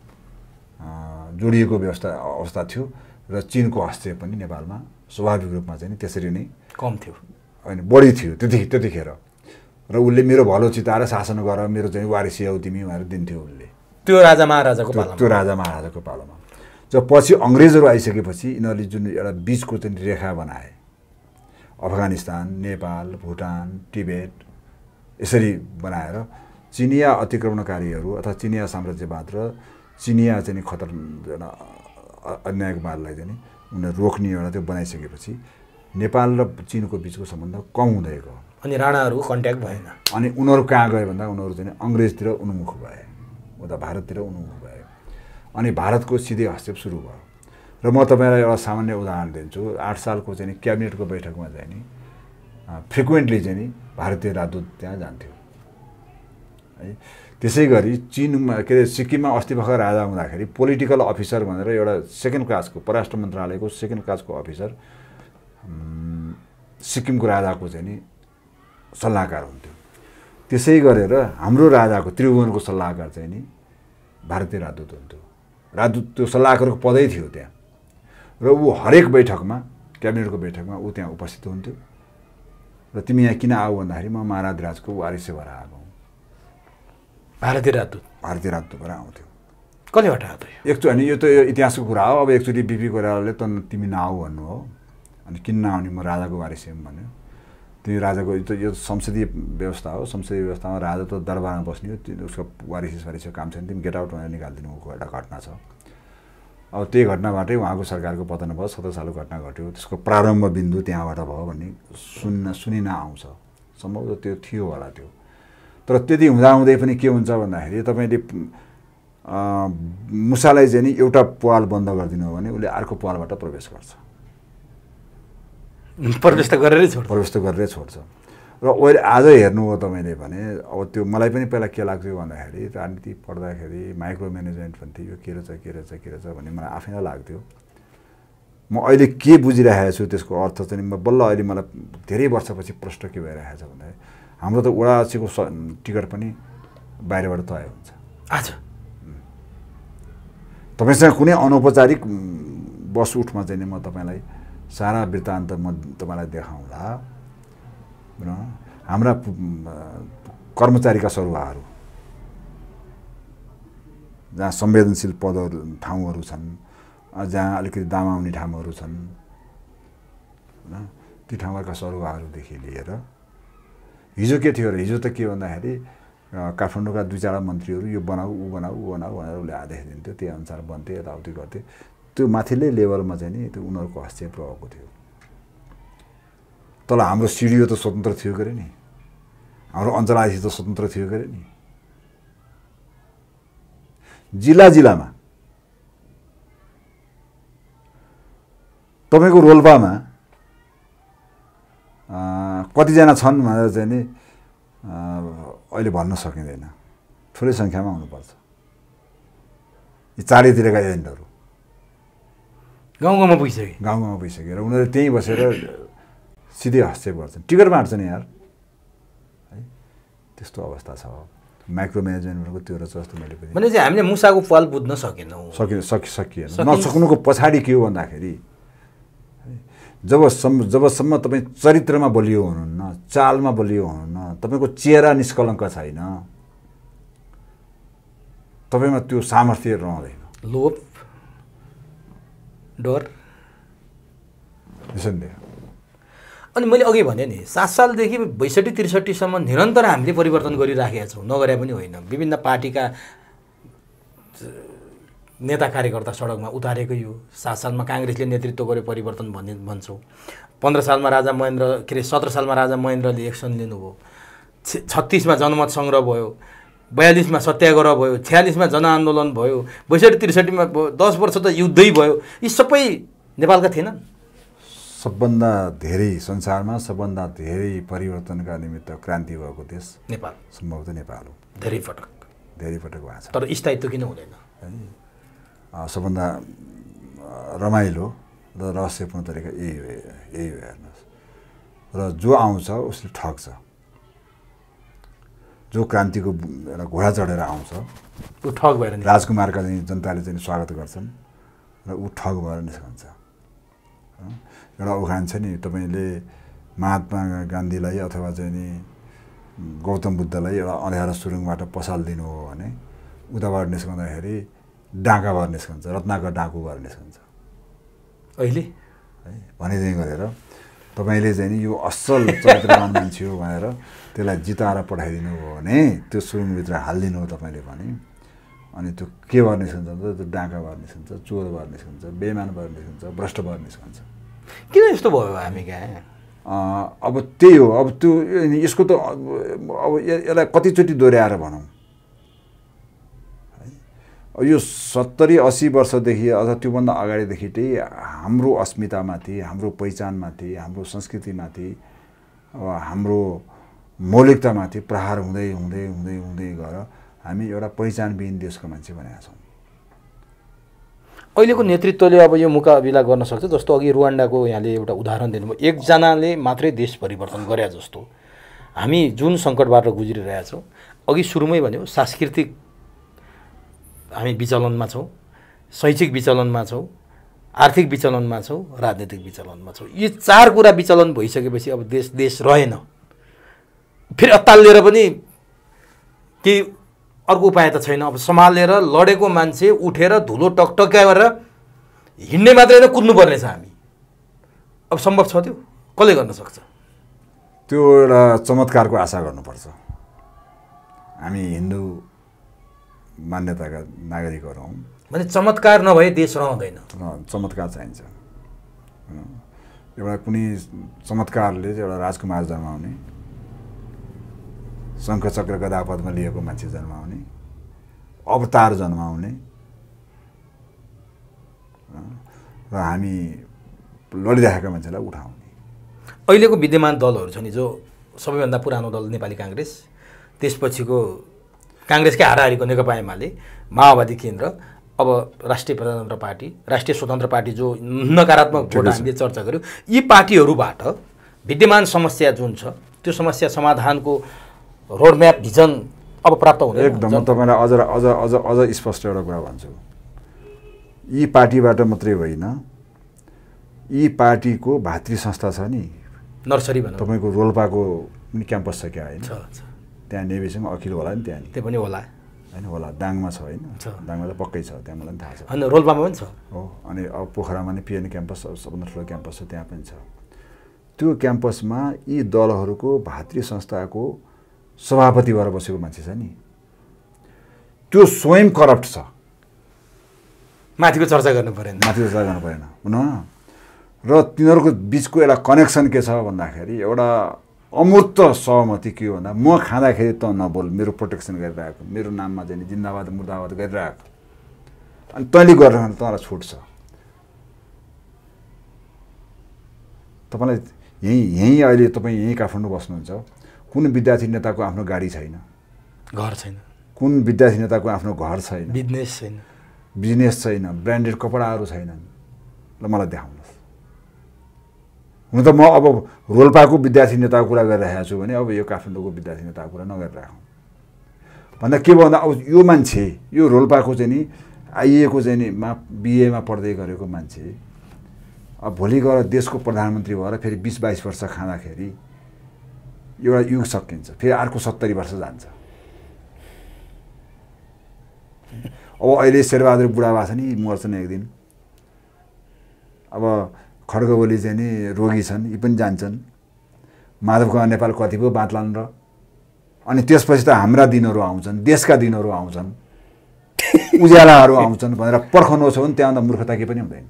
जोडिएको व्यवस्था अवस्था थियो र चिनको हस्तक्षेप पनि नेपालमा स्वाभाविक रूपमा चाहिँ नि त्यसरी नै कम थियो, होइन बढी थियो त्यति त्यतिखेर। र उसले मेरो भलो चिताएर शासन गर, मेरो चाहिँ वारिसी आऊ तिमी भनेर दिन्थ्यो उसले, त्यो राजा महाराजाको पालामा। त्यो राजा महाराजाको पालामा। जब पछि अङ्ग्रेजहरू आइसकेपछि यिनीहरूले जुन एउटा बिचको चाहिँ रेखा बनाए, अफगानिस्तान, नेपाल, भुटान, तिब्बत यसरी बनाएर चिनिया अतिक्रमणकारीहरू अथवा चिनिया साम्राज्यवाद र चिनिया चाहिँ खतर अन्यायवादलाई चाहिँ उनीहरू रोक्ने एउटा त्यो बनाइसकेपछि नेपाल र चिनको बिचको सम्बन्ध कम हुँदै गयो। अनि राणाहरूको कन्ट्याक्ट भएन। अनि उनीहरू कहाँ गए भन्दा उनीहरू चाहिँ अङ्ग्रेजतिर उन्मुख भए, उता भारततिर उन्मुख भए। अनि भारतको सिधै हस्तक्षेप सुरु भयो। र म तपाईँलाई एउटा सामान्य उदाहरण दिन्छु। आठ सालको चाहिँ क्याबिनेटको बैठकमा चाहिँ नि फ्रिक्वेन्टली चाहिँ नि भारतीय राजदूत त्यहाँ जान्थ्यो है। त्यसै गरी चिनमा के अरे सिक्किममा अस्ति भर्खर राजा हुँदाखेरि पोलिटिकल अफिसर भनेर एउटा सेकेन्ड क्लासको परराष्ट्र मन्त्रालयको सेकेन्ड क्लासको अफिसर सिक्किमको राजाको चाहिँ नि सल्लाहकार हुन्थ्यो। त्यसै गरेर हाम्रो राजाको त्रिभुवनको सल्लाहकार चाहिँ नि भारतीय राजदूत हुन्थ्यो। राजदूत त्यो सल्लाहकारको पदै थियो त्यहाँ। र ऊ हरेक बैठकमा, क्याबिनेटको बैठकमा ऊ त्यहाँ उपस्थित हुन्थ्यो। र तिमी यहाँ किन आऊ भन्दाखेरि म महाराजराजको वारिस भएर आएको। भारतीय राजदूत भारतीय राजदूत भएर आउँथ्यो। कसले हटायो त एकचोटि अनि यो त इतिहासको कुरा हो। अब एकचोटि बिपी कोइरालाले त तिमी नआऊ भन्नु हो, अनि किन नआउने, म राजाको वारिस हुँ भन्यो। तिमी राजाको यो त यो संसदीय व्यवस्था हो, संसदीय व्यवस्थामा राजा त दरबारमा बस्ने हो, उसको वारिस वारिसको काम छैन, तिमी गेट आउट भनेर निकालिदिनुको एउटा घटना छ। अब त्यही घटनाबाटै उहाँको सरकारको पतन भयो, सत्र सालको घटना घट्यो, त्यसको प्रारम्भ बिन्दु त्यहाँबाट भयो भन्ने सुन्न सुनिन आउँछ। सम्भवतः त्यो थियो होला त्यो। तर त्यति हुँदाहुँदै पनि के हुन्छ भन्दाखेरि तपाईँले मुसालाई चाहिँ नि एउटा पाल बन्द गरिदिनु हो भने उसले अर्को पालबाट प्रवेश गर्छ, प्रवेश त गरेरै छोड्छ प्रवेश त गरेरै छोड्छ। र अहिले आज हेर्नु हो तपाईँले भने अब त्यो मलाई पनि पहिला के लाग्थ्यो भन्दाखेरि राजनीति पढ्दाखेरि माइक्रो म्यानेजमेन्ट भन्थ्यो, यो के रहेछ के रहेछ के रहेछ भन्ने मलाई आफैलाई लाग्थ्यो। म अहिले के बुझिरहेको छु त्यसको अर्थ चाहिँ म बल्ल अहिले मलाई धेरै वर्षपछि प्रश्न के भइरहेको छ भन्दाखेरि हाम्रो त वडा अध्यक्षको टिकट पनि बाहिरबाट तय हुन्छ। आज तपाईँसँग कुनै अनौपचारिक बस उठमा चाहिँ नि म तपाईँलाई सारा वृत्तान्त म तपाईँलाई देखाउँदा हाम्रा कर्मचारीका सरुवाहरू जहाँ संवेदनशील पदहरू ठाउँहरू छन्, जहाँ अलिकति दाम आउने ठाउँहरू छन्, ती ठाउँहरूका सरुवाहरूदेखि लिएर हिजो के थियो र हिजो त के भन्दाखेरि काठमाडौँका दुई चारवटा मन्त्रीहरू यो बनाऊ ऊ बनाऊ ऊ बनाऊ भनेर उसले आदेश दिन्थ्यो, त्यही अनुसार बन्थे, यताउति गर्थे। त्यो माथिल्लै लेभलमा चाहिँ नि त्यो उनीहरूको हस्तक्षेप रहेको थियो। तल हाम्रो सिडिओ त स्वतन्त्र थियो गरे नि, हाम्रो अञ्चलाधीश त स्वतन्त्र थियो गरे नि। जिल्ला जिल्लामा तपाईँको रोल्पामा कतिजना छन् भनेर चाहिँ नि अहिले भन्न सकिँदैन, ठुलै सङ्ख्यामा हुनुपर्छ। यी चारैतिरका एजेन्टहरू गाउँ गाउँमा पुगिसके गाउँ गाउँमा पुगिसके र उनीहरू त्यहीँ बसेर सिधै हस्तक्षेप गर्छन्, टिकट बाँड्छन् यार है। त्यस्तो अवस्था छ माइक्रो म्यानेजमेन्टको त्यो रहेछ जस्तो मैले पनि भने चाहिँ हामीले मुसाको फल बुझ्न सकेनौँ, सकि सकि सकिएन। नसक्नुको पछाडि के हो भन्दाखेरि जबसम्म जबसम्म तपाईँ चरित्रमा बलियो हुनुहुन्न, चालमा बलियो हुनुहुन्न, तपाईँको चेहरा निष्कलङ्क छैन, तपाईँमा त्यो सामर्थ्य रहँदैन। लोभ डर निसन्देह। अनि मैले अघि भने नि सात सालदेखि बैसठी त्रिसठीसम्म निरन्तर हामीले परिवर्तन गरिराखेका छौँ, नगरे पनि होइन। विभिन्न पार्टीका नेता कार्यकर्ता सडकमा उतारेकै हो। सात सालमा काङ्ग्रेसले नेतृत्व गर्यो परिवर्तन भन्ने भन्छौँ। पन्ध्र सालमा राजा महेन्द्र के अरे सत्र सालमा राजा महेन्द्रले एक्सन लिनुभयो, छत्तिसमा जनमत सङ्ग्रह भयो, बयालिसमा सत्याग्रह भयो, छ्यालिसमा जनआन्दोलन भयो, बैसठी त्रिसठीमा दस वर्ष त युद्धै भयो। यी सबै नेपालका थिएनन्। सबभन्दा धेरै संसारमा सबभन्दा धेरै परिवर्तनका निमित्त क्रान्ति भएको देश नेपाल, सम्भवतः नेपाल हो। धेरै पटक धेरै पटक भएको छ। तर स्थायित्व किन हुँदैन? सबभन्दा रमाइलो र रहस्यपूर्ण तरिका यही हो, यही हो हेर्नुहोस्। र जो आउँछ उसले ठग्छ, जो क्रान्तिको एउटा घोडा चढेर आउँछ ऊ ठग भएर राजकुमारका चाहिँ जनताले चाहिँ स्वागत गर्छन् र ऊ ठग भएर निस्कन्छ। एउटा उखान छ नि, तपाईँले महात्मा गान्धीलाई अथवा चाहिँ नि गौतम बुद्धलाई एउटा अँध्यारो सुरुङबाट पसालिदिनु हो भने उताबाट निस्कँदाखेरि डाँका भएर निस्कन्छ, रत्नाकर डाँकु भएर निस्कन्छ। अहिले है भने चाहिँ गरेर तपाईँले चाहिँ नि यो असल चरित्रवान मान्छे हो भनेर त्यसलाई जिताएर पठाइदिनु हो भने त्यो सुरुङभित्र हालिदिनु हो तपाईँले भने, अनि त्यो के भएर निस्कन्छ त त्यो डाँका भएर निस्कन्छ, चोर भएर निस्कन्छ, बेइमान भएर निस्कन्छ, भ्रष्ट भएर निस्कन्छ। किन यस्तो भयो हामी कहाँ? अब त्यही हो। अब त्यो यसको त अब यसलाई कतिचोटि दोहोऱ्याएर भनौँ, यो सत्तरी अस्सी वर्षदेखि अथवा त्योभन्दा अगाडिदेखि चाहिँ हाम्रो अस्मितामाथि, हाम्रो पहिचानमाथि, हाम्रो संस्कृतिमाथि, अब हाम्रो मौलिकतामाथि प्रहार हुँदै हुँदै हुँदै हुँदै गएर हामी एउटा पहिचानविहीन देशको मान्छे बनेका छौँ। अहिलेको नेतृत्वले अब यो मुकाबिला गर्न सक्छ? जस्तो अघि रुवान्डाको यहाँले एउटा उदाहरण दिनुभयो, एकजनाले मात्रै देश परिवर्तन गरे जस्तो। हामी जुन सङ्कटबाट गुज्रिरहेछौँ, अघि सुरुमै भन्यो सांस्कृतिक हामी विचलनमा छौँ, शैक्षिक विचलनमा छौँ, आर्थिक विचलनमा छौँ, राजनीतिक विचलनमा छौँ। यी चार कुरा विचलन भइसकेपछि अब देश देश रहेन। फेरि अत्तालिएर पनि केही अर्को उपाय त छैन। अब सम्हालेर लडेको मान्छे उठेर धुलो टकटक्याएर हिँड्ने मात्रै होइन, कुद्नुपर्ने छ हामी। अब सम्भव छ त्यो? कसले गर्न सक्छ? त्यो एउटा चमत्कारको आशा गर्नुपर्छ। हामी हिन्दू मान्यताका नागरिकहरू हौँ भने चमत्कार नभए देश रहँदैन। चमत्कार चाहिन्छ। एउटा कुनै चमत्कारले एउटा राजकुमार जन्माउने, शङ्खचक्र गदा पद्म लिएको मान्छे जन्माउने, अवतार जन्माउने र हामी लडिरहेका मान्छेलाई उठाउने। अहिलेको विद्यमान दलहरू छ नि, जो सबैभन्दा पुरानो दल नेपाली काङ्ग्रेस, त्यसपछिको काङ्ग्रेसकै हाराहारीको नेकपा एमाले, माओवादी केन्द्र, अब राष्ट्रिय प्रजातन्त्र पार्टी, राष्ट्रिय स्वतन्त्र पार्टी, जो नकारात्मक भोट हामीले चर्चा गऱ्यौँ, यी पार्टीहरूबाट विद्यमान समस्या जुन छ त्यो समस्या समाधानको रोडम्याप भिजन अब प्राप्त हुँदैन। एकदम म तपाईँलाई अझ अझ अझ अझ स्पष्ट एउटा कुरा भन्छु। यी पार्टीबाट मात्रै होइन, यी पार्टीको भातृ संस्था छ नि, नर्सरी भनौँ, तपाईँको रोल्पाको पनि क्याम्पस छ क्या होइन? त्यहाँ नेभीसँग अखिल होला नि, त्यहाँ त्यो पनि होला होइन? होला। दाङमा छ होइन? दाङमा त पक्कै छ, त्यहाँ मलाई पनि थाहा छ। होइन, रोल्पामा पनि छ हो। अनि अब पोखरामा नि पिएन क्याम्पस सबभन्दा ठुलो क्याम्पस छ, त्यहाँ पनि छ। त्यो क्याम्पसमा यी दलहरूको भातृ संस्थाको सभापति भएर बसेको मान्छे छ नि, त्यो स्वयं करप्ट छ। माथिको चर्चा गर्नु परेन, माथिको चर्चा गर्नु परेन हुन। र तिनीहरूको बिचको एउटा कनेक्सन के छ भन्दाखेरि, एउटा अमूर्त सहमति के हो भन्दा, म खाँदाखेरि त नबोल, मेरो प्रोटेक्सन गरिरहेको, मेरो नाममा चाहिँ जिन्दाबाद मुर्दाबाद गरिरहेको, अनि तैँले गरेर तँलाई छुट छ। तपाईँलाई यहीँ यहीँ अहिले तपाईँ यहीँ काठमाडौँ बस्नुहुन्छ, कुन विद्यार्थी नेताको आफ्नो गाडी छैन, घर छैन? कुन विद्यार्थी नेताको आफ्नो घर छैन, बिजनेस छैन, बिजनेस छैन, ब्रान्डेड कपडाहरू छैनन्? ल मलाई देखाउनुहोस्। हुन त म अब रोल्पाको विद्यार्थी नेताको कुरा गरिरहेको छु भने अब यो काठमाडौँको विद्यार्थी नेताको कुरा नगरिरहेको भन्दा के भन्दा, अब यो मान्छे, यो रोल्पाको चाहिँ नि आइएको चाहिँ नि मा बिएमा पढ्दै गरेको मान्छे अब भोलि गएर देशको प्रधानमन्त्री भएर फेरि बिस बाइस वर्ष खाँदाखेरि एउटा युग सकिन्छ, फेरि अर्को सत्तरी वर्ष जान्छ। अब अहिले शेरबहादुर बुढा भएको छ नि, मर्छन् एक दिन। अब खड्गबोली चाहिँ नि रोगी छन्, यी पनि जान्छन्। माधव कुमार नेपाल कति पो बाँच्लान् र? अनि त्यसपछि त हाम्रा दिनहरू आउँछन्, देशका दिनहरू आउँछन्, उज्यालाहरू आउँछन् भनेर पर्खनुहोस् भने त्यहाँ मूर्खता के पनि हुँदैन।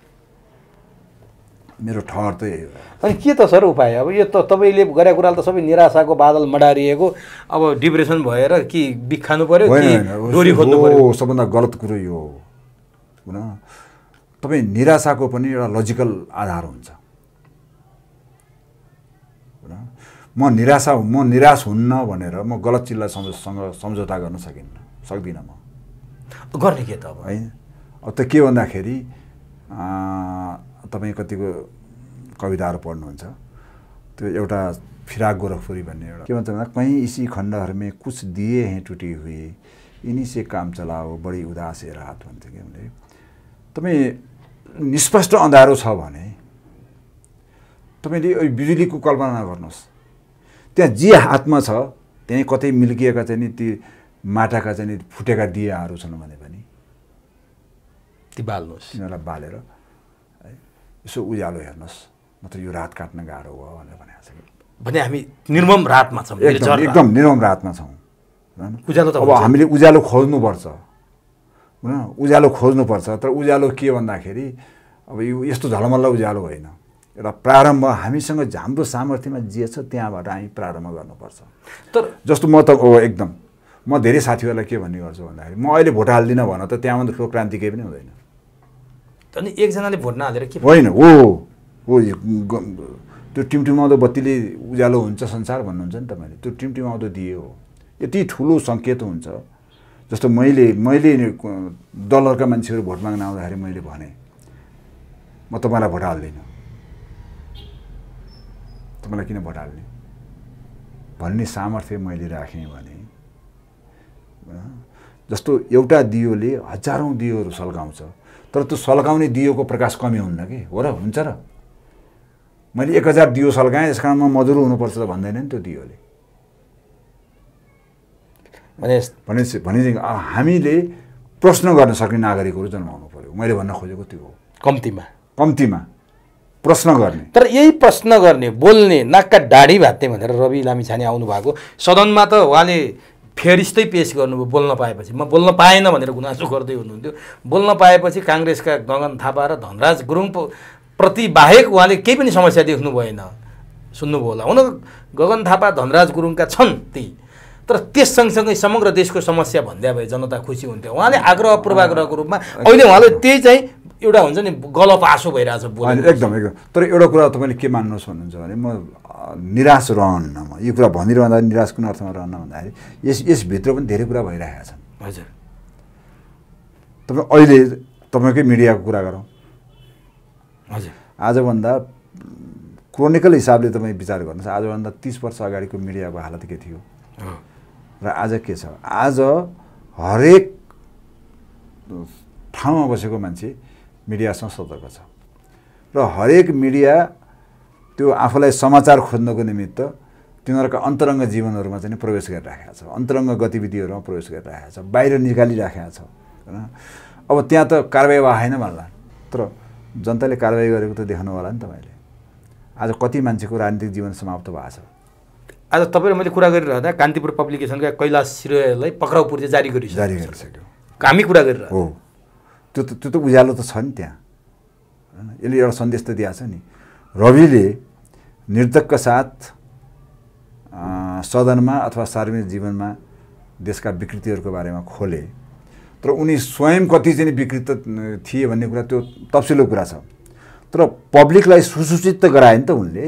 मेरो ठहर त यही हो। अनि के त सर उपाय? अब यो त तपाईँले गरेको कुराले त सबै निराशाको बादल मडारिएको, अब डिप्रेसन भएर कि बिख खानु पर्यो कि डोरी खोज्नु पर्यो? सबभन्दा गलत कुरो यो हो होइन। तपाईँ निराशाको पनि एउटा लजिकल आधार हुन्छ होइन। म निराशा म निराश हुन्न भनेर म गलत चिजलाई सँग सम्झौता गर्न सकिन्न, सक्दिनँ म। गर्ने के त अब होइन? अब त के भन्दाखेरि तपाईँ कतिको कविताहरू पढ्नुहुन्छ, त्यो एउटा फिराक गोरखपुरी भन्ने एउटा के भन्छ भन्दा, कहीँ इसी खण्डहर में कुछ दिए हैं टुटी हुए, इन्हीं से काम चलाओ बढी उदास है रात भन्छ कि भने। तपाईँ निष्पष्ट अँध्यारो छ भने तपाईँले बिजुलीको कल्पना नगर्नुहोस्, त्यहाँ जे हातमा छ त्यहीँ कतै मिल्किएका चाहिँ नि ती माटाका चाहिँ नि फुटेका दियाहरू छन् भने पनि ती बाल्नुहोस्, तिनीहरूलाई बालेर है यसो उज्यालो हेर्नुहोस्, नत्र यो रात काट्न गाह्रो हो भनेर भनेको छ। भने हामी निर्मम रातमा छौँ, एकदम एकदम निर्मम रातमा छौँ। उज्यालो त अब हामीले उज्यालो खोज्नुपर्छ होइन, उज्यालो खोज्नुपर्छ। तर उज्यालो के भन्दाखेरि अब यो यस्तो झलमल्ल उज्यालो होइन, एउटा प्रारम्भ हामीसँग हाम्रो सामर्थ्यमा जे छ त्यहाँबाट हामी प्रारम्भ गर्नुपर्छ। तर जस्तो म त हो एकदम म धेरै साथीहरूलाई के भन्ने गर्छु भन्दाखेरि, म अहिले भोट हाल्दिनँ भन त त्यहाँभन्दा ठुलो क्रान्ति केही पनि हुँदैन। अनि एकजनाले भोट नहालेर के होइन हो हो त्यो टिमटिमाउँदो बत्तीले उज्यालो हुन्छ संसार भन्नुहुन्छ नि तपाईँले, त्यो टिमटिमाउँदो दिए हो, यति ठुलो सङ्केत हुन्छ। जस्तो मैले मैले दलहरूका मान्छेहरू भोट माग्न आउँदाखेरि मैले भने म तपाईँलाई भोट हाल्दिनँ, तपाईँलाई किन भोट हाल्ने भन्ने सामर्थ्य मैले राखेँ भने, जस्तो एउटा दियोले हजारौँ दियोहरू सल्काउँछ, तर त्यो सल्काउने दियोको प्रकाश कमी हुन्न कि हो र? हुन्छ र? मैले एक हजार दियो सल्काएँ, यस कारण म मजुरो हुनुपर्छ त भन्दैन नि त्यो दियोले। भने भनेपछि भनेपछि हामीले प्रश्न गर्न सक्ने नागरिकहरू जन्माउनु पर्यो। मैले भन्न खोजेको त्यो हो। कम्तीमा कम्तीमा प्रश्न गर्ने। तर यही प्रश्न गर्ने, बोल्ने, नाकका दाढी भात्ने भनेर रवि लामिछाने आउनु भएको सदनमा त उहाँले फेरिस्तै पेस गर्नुभयो बोल्न पाएपछि। म बोल्न पाएन भनेर गुनासो गर्दै हुनुहुन्थ्यो। बोल्न पाएपछि काङ्ग्रेसका गगन थापा र धनराज गुरुङ प्रति बाहेक उहाँले केही पनि समस्या देख्नु भएन। सुन्नुभयो होला। हुन गगन थापा धनराज गुरुङका छन् ती, तर त्यस सँगसँगै समग्र देशको समस्या भन्दा भए जनता खुसी हुन्थ्यो। उहाँले आग्रह पूर्वाग्रहको रूपमा अहिले उहाँले त्यही चाहिँ एउटा हुन्छ नि गलत आशो भइरहेछ बोल्नु। एकदम एकदम। तर एउटा कुरा तपाईँले के मान्नुहोस् भन्नुहुन्छ भने म निराश रहन्न। म यो कुरा भनिरहँदा निराश कुन अर्थमा रहन्न भन्दाखेरि यस यसभित्र पनि धेरै कुरा भइरहेका छन्। हजुर। तपाईँ अहिले तपाईँकै मिडियाको कुरा गरौँ। हजुर। आजभन्दा क्रोनिकल हिसाबले तपाईँ विचार गर्नुहोस्, आजभन्दा तिस वर्ष अगाडिको मिडियाको हालत के थियो र आज के छ। आज हरेक ठाउँमा बसेको मान्छे मिडियासँग सतर्क छ र हरेक मिडिया त्यो आफूलाई समाचार खोज्नको निमित्त तिनीहरूका अन्तरङ्ग जीवनहरूमा चाहिँ प्रवेश गरिराखेको छ, अन्तरङ्ग गतिविधिहरूमा प्रवेश गरिराखेको छ, बाहिर निकालिराखेको छ होइन। अब त्यहाँ त कारबाही भएन भन्ला, तर जनताले कारबाही गरेको त देख्नु होला नि तपाईँले। आज कति मान्छेको राजनीतिक जीवन समाप्त भएको छ। आज तपाईँ र मैले कुरा गरिरहँदा कान्तिपुर पब्लिकेसनका कैलाश सिरोयालाई पक्राउ पूर्ति जारी गरिसक्यो जारी गरिसक्यो हामी कुरा गरिरह हो। त्यो त त्यो त उज्यालो त छ नि त्यहाँ होइन। यसले एउटा सन्देश त दिएको छ नि। रविले निर्तकका साथ सदनमा अथवा सार्वजनिक जीवनमा देशका विकृतिहरूको बारेमा खोले, तर उनी स्वयं कति चाहिँ विकृत थिए भन्ने कुरा त्यो तफ्सिलो कुरा छ। तर पब्लिकलाई सुसूचित त गराए नि त उनले।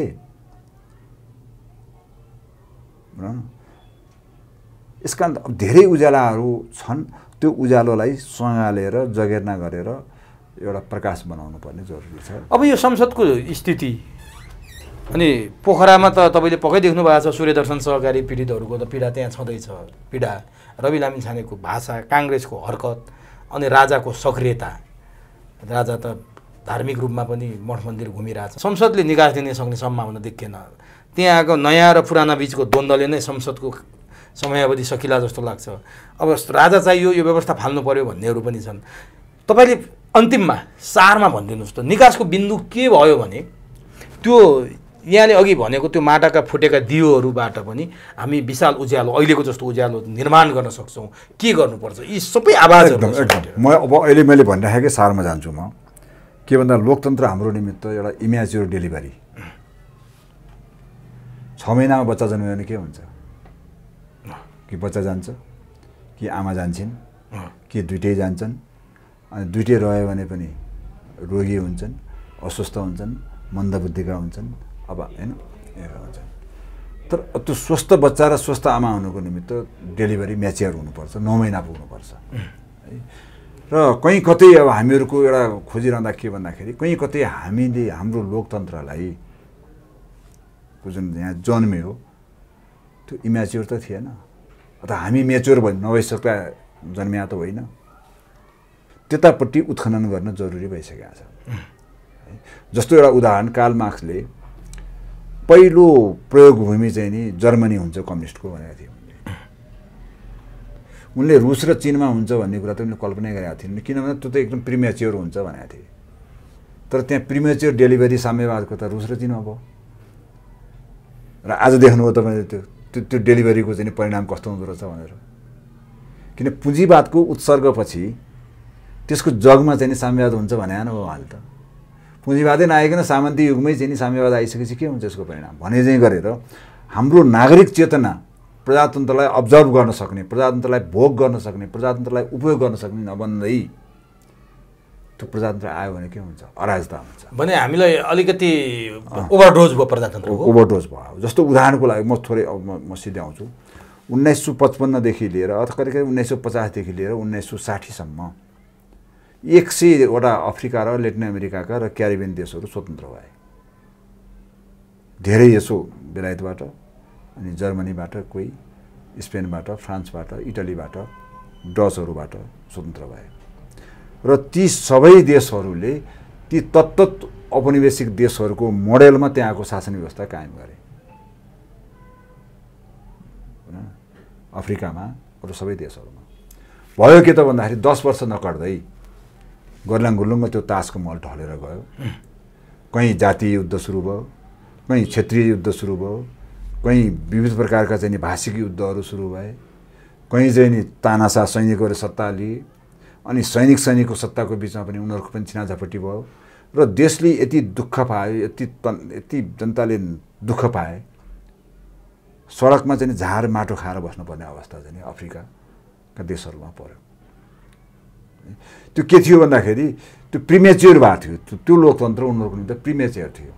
यसका धेरै उज्यालाहरू छन्। त्यो उज्यालोलाई सँगालेर जगेर्ना गरेर एउटा प्रकाश बनाउनु पर्ने जरुरी छ। अब यो संसदको स्थिति अनि पोखरामा त तपाईँले पक्कै देख्नु भएको छ, सूर्यदर्शन सहकारी पीडितहरूको त पीडा त्यहाँ छँदैछ। पीडा, रवि लामिछानेको भाषा, काङ्ग्रेसको हरकत अनि राजाको सक्रियता। राजा त धार्मिक रूपमा पनि मठ मन्दिर घुमिरहेछ। संसदले निकास दिने सक्ने सम्भावना देखिएन। त्यहाँको नयाँ र पुराना बिचको द्वन्द्वले नै संसदको समयावधि सकिला जस्तो लाग्छ। अब राजा चाहियो, यो व्यवस्था फाल्नु पर्यो भन्नेहरू पनि छन्। तपाईँले अन्तिममा सारमा भनिदिनुहोस् त, निकासको बिन्दु के भयो भने त्यो यहाँले अघि भनेको त्यो माटाका फुटेका दियोहरूबाट पनि हामी विशाल उज्यालो, अहिलेको जस्तो उज्यालो निर्माण गर्न सक्छौँ। के गर्नुपर्छ यी सबै आवाजहरू? एकदम। म अब अहिले मैले भनिराखेकै सारमा जान्छु। म के भन्दा लोकतन्त्र हाम्रो निमित्त एउटा इम्याच्योर डेलिभरी। छ महिनामा बच्चा जन्मियो भने के हुन्छ? कि बच्चा जान्छ, कि आमा जान्छन्, कि दुइटै जान्छन्। अनि दुइटै रह्यो भने पनि रोगी हुन्छन्, अस्वस्थ हुन्छन्, मन्दबुद्धिका हुन्छन्, अब होइन हुन्छन्। तर त्यो स्वस्थ बच्चा र स्वस्थ आमा हुनुको निमित्त डेलिभरी म्याच्योर हुनुपर्छ, नौ महिना पुग्नुपर्छ है। र कहीँ कतै अब हामीहरूको एउटा खोजिरहँदा के भन्दाखेरि कहीँ कतै हामीले हाम्रो लोकतन्त्रलाई जुन यहाँ जन्मियो त्यो इम्याच्योर त थिएन, अथवा हामी मेच्योर भयो नभइसक्दा जन्मिया त होइन। त्यतापट्टि उत्खनन गर्न जरुरी भइसकेको छ। जस्तो एउटा उदाहरण, कार्ल मार्क्सले पहिलो प्रयोग भूमि चाहिँ नि जर्मनी हुन्छ कम्युनिस्टको भनेको थियो। उनले रुस र चीनमा हुन्छ भन्ने कुरा त उनले कल्पना गरेका थिएन, किनभने त्यो त एकदम प्रिमेच्योर हुन्छ भनेको थिए। तर त्यहाँ प्रिमेच्योर डेलिभरी साम्यवादको त रुस र चीनमा भयो। र आज देख्नुभयो तपाईँले त्यो त्यो त्यो डेलिभरीको चाहिँ परिणाम कस्तो हुँदो रहेछ भनेर। किन पुँजीवादको उत्सर्गपछि त्यसको जगमा चाहिँ साम्यवाद हुन्छ भने आएन उहाँले त। पुँजीवादै नआइकन सामन्ती युगमै चाहिँ साम्यवाद आइसकेपछि के हुन्छ यसको परिणाम भने चाहिँ गरेर हाम्रो नागरिक चेतना प्रजातन्त्रलाई अब्जर्भ गर्न सक्ने, प्रजातन्त्रलाई भोग गर्न सक्ने, प्रजातन्त्रलाई उपयोग गर्न सक्ने नबन्दै त्यो प्रजातन्त्र आयो भने के हुन्छ? अराजकता हुन्छ। भने हामीलाई अलिकति ओभरडोज भयो प्रजातन्त्रको। ओभरडोज भयो। जस्तो उदाहरणको लागि म थोरै म सिधै आउँछु। उन्नाइस सौ पचपन्नदेखि लिएर अथवा करिब करिब उन्नाइस सौ पचासदेखि लिएर उन्नाइस सौ साठीसम्म एक सयवटा अफ्रिका र लेटिन अमेरिकाका र क्यारिबियन देशहरू स्वतन्त्र भए। धेरै यसो बेलायतबाट, अनि जर्मनीबाट, कोही स्पेनबाट, फ्रान्सबाट, इटलीबाट, डचहरूबाट स्वतन्त्र भए। र ती सबै देशहरूले ती तत्त औपनिवेशिक देशहरूको मोडेलमा त्यहाँको शासन व्यवस्था कायम गरे। अफ्रिकामा अरू सबै देशहरूमा भयो के त भन्दाखेरि दस वर्ष नकाट्दै गर्लाङ गुल्लुङमा त्यो तासको महल ढलेर गयो। कहीँ जातीय युद्ध सुरु भयो, कहीँ क्षेत्रीय युद्ध सुरु भयो, कहीँ विविध प्रकारका चाहिँ नि भाषिक युद्धहरू सुरु भए, कहीँ चाहिँ नि तानासा सैनिकहरूले सत्ता लिए, अनि सैनिक सैनिकको सत्ताको बिचमा पनि उनीहरूको पनि छिनाझपटी भयो र देशले यति दुःख पायो, यति यति जनताले दुःख पाए, सडकमा चाहिँ झार माटो खाएर बस्नुपर्ने अवस्था चाहिँ अफ्रिकाका देशहरूमा पर्यो। त्यो के थियो भन्दाखेरि त्यो प्रिमेच्योर भएको थियो, त्यो लोकतन्त्र उनीहरूको निम्ति प्रिमेच्योर थियो।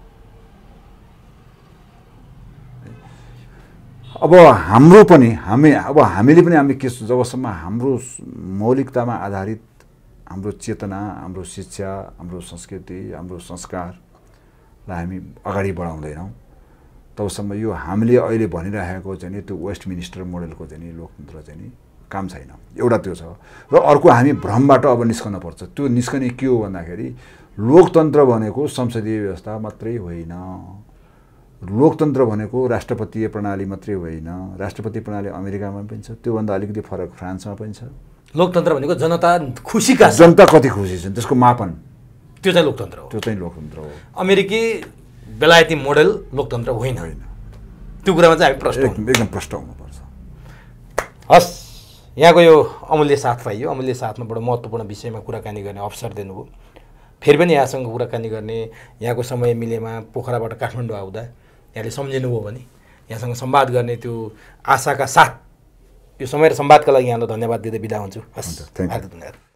अब हाम्रो पनि हामी अब हामीले पनि हामी के जबसम्म हाम्रो मौलिकतामा आधारित हाम्रो चेतना, हाम्रो शिक्षा, हाम्रो संस्कृति, हाम्रो संस्कारलाई हामी अगाडि बढाउँदैनौँ तबसम्म यो हामीले अहिले भनिरहेको चाहिँ नि त्यो वेस्ट मिनिस्टर मोडलको चाहिँ नि लोकतन्त्र चाहिँ नि काम छैन। एउटा त्यो छ र अर्को हामी भ्रमबाट अब निस्कन पर्छ। त्यो निस्कने के हो भन्दाखेरि लोकतन्त्र भनेको संसदीय व्यवस्था मात्रै होइन, लोकतन्त्र भनेको राष्ट्रपतीय प्रणाली मात्रै होइन। राष्ट्रपति प्रणाली अमेरिकामा पनि छ, त्योभन्दा अलिकति फरक फ्रान्समा पनि छ। लोकतन्त्र भनेको जनता खुसीका जनता कति खुसी छन् त्यसको मापन, त्यो चाहिँ लोकतन्त्र हो। त्यो चाहिँ लोकतन्त्र हो। अमेरिकी बेलायती मोडल लोकतन्त्र होइन, होइन। त्यो कुरामा चाहिँ हामी प्रश्न एकदम प्रश्न हुनुपर्छ। हस्, यहाँको यो अमूल्य साथ पाइयो, अमूल्य साथमा बडो महत्त्वपूर्ण विषयमा कुराकानी गर्ने अवसर दिनुभयो। फेरि पनि यहाँसँग कुराकानी गर्ने, यहाँको समय मिलेमा पोखराबाट काठमाडौँ आउँदा यहाँले सम्झिनुभयो भने यहाँसँग संवाद गर्ने त्यो आशाका साथ यो समय र संवादका लागि यहाँलाई धन्यवाद दिँदै बिदा हुन्छु। हस्, धन्यवाद।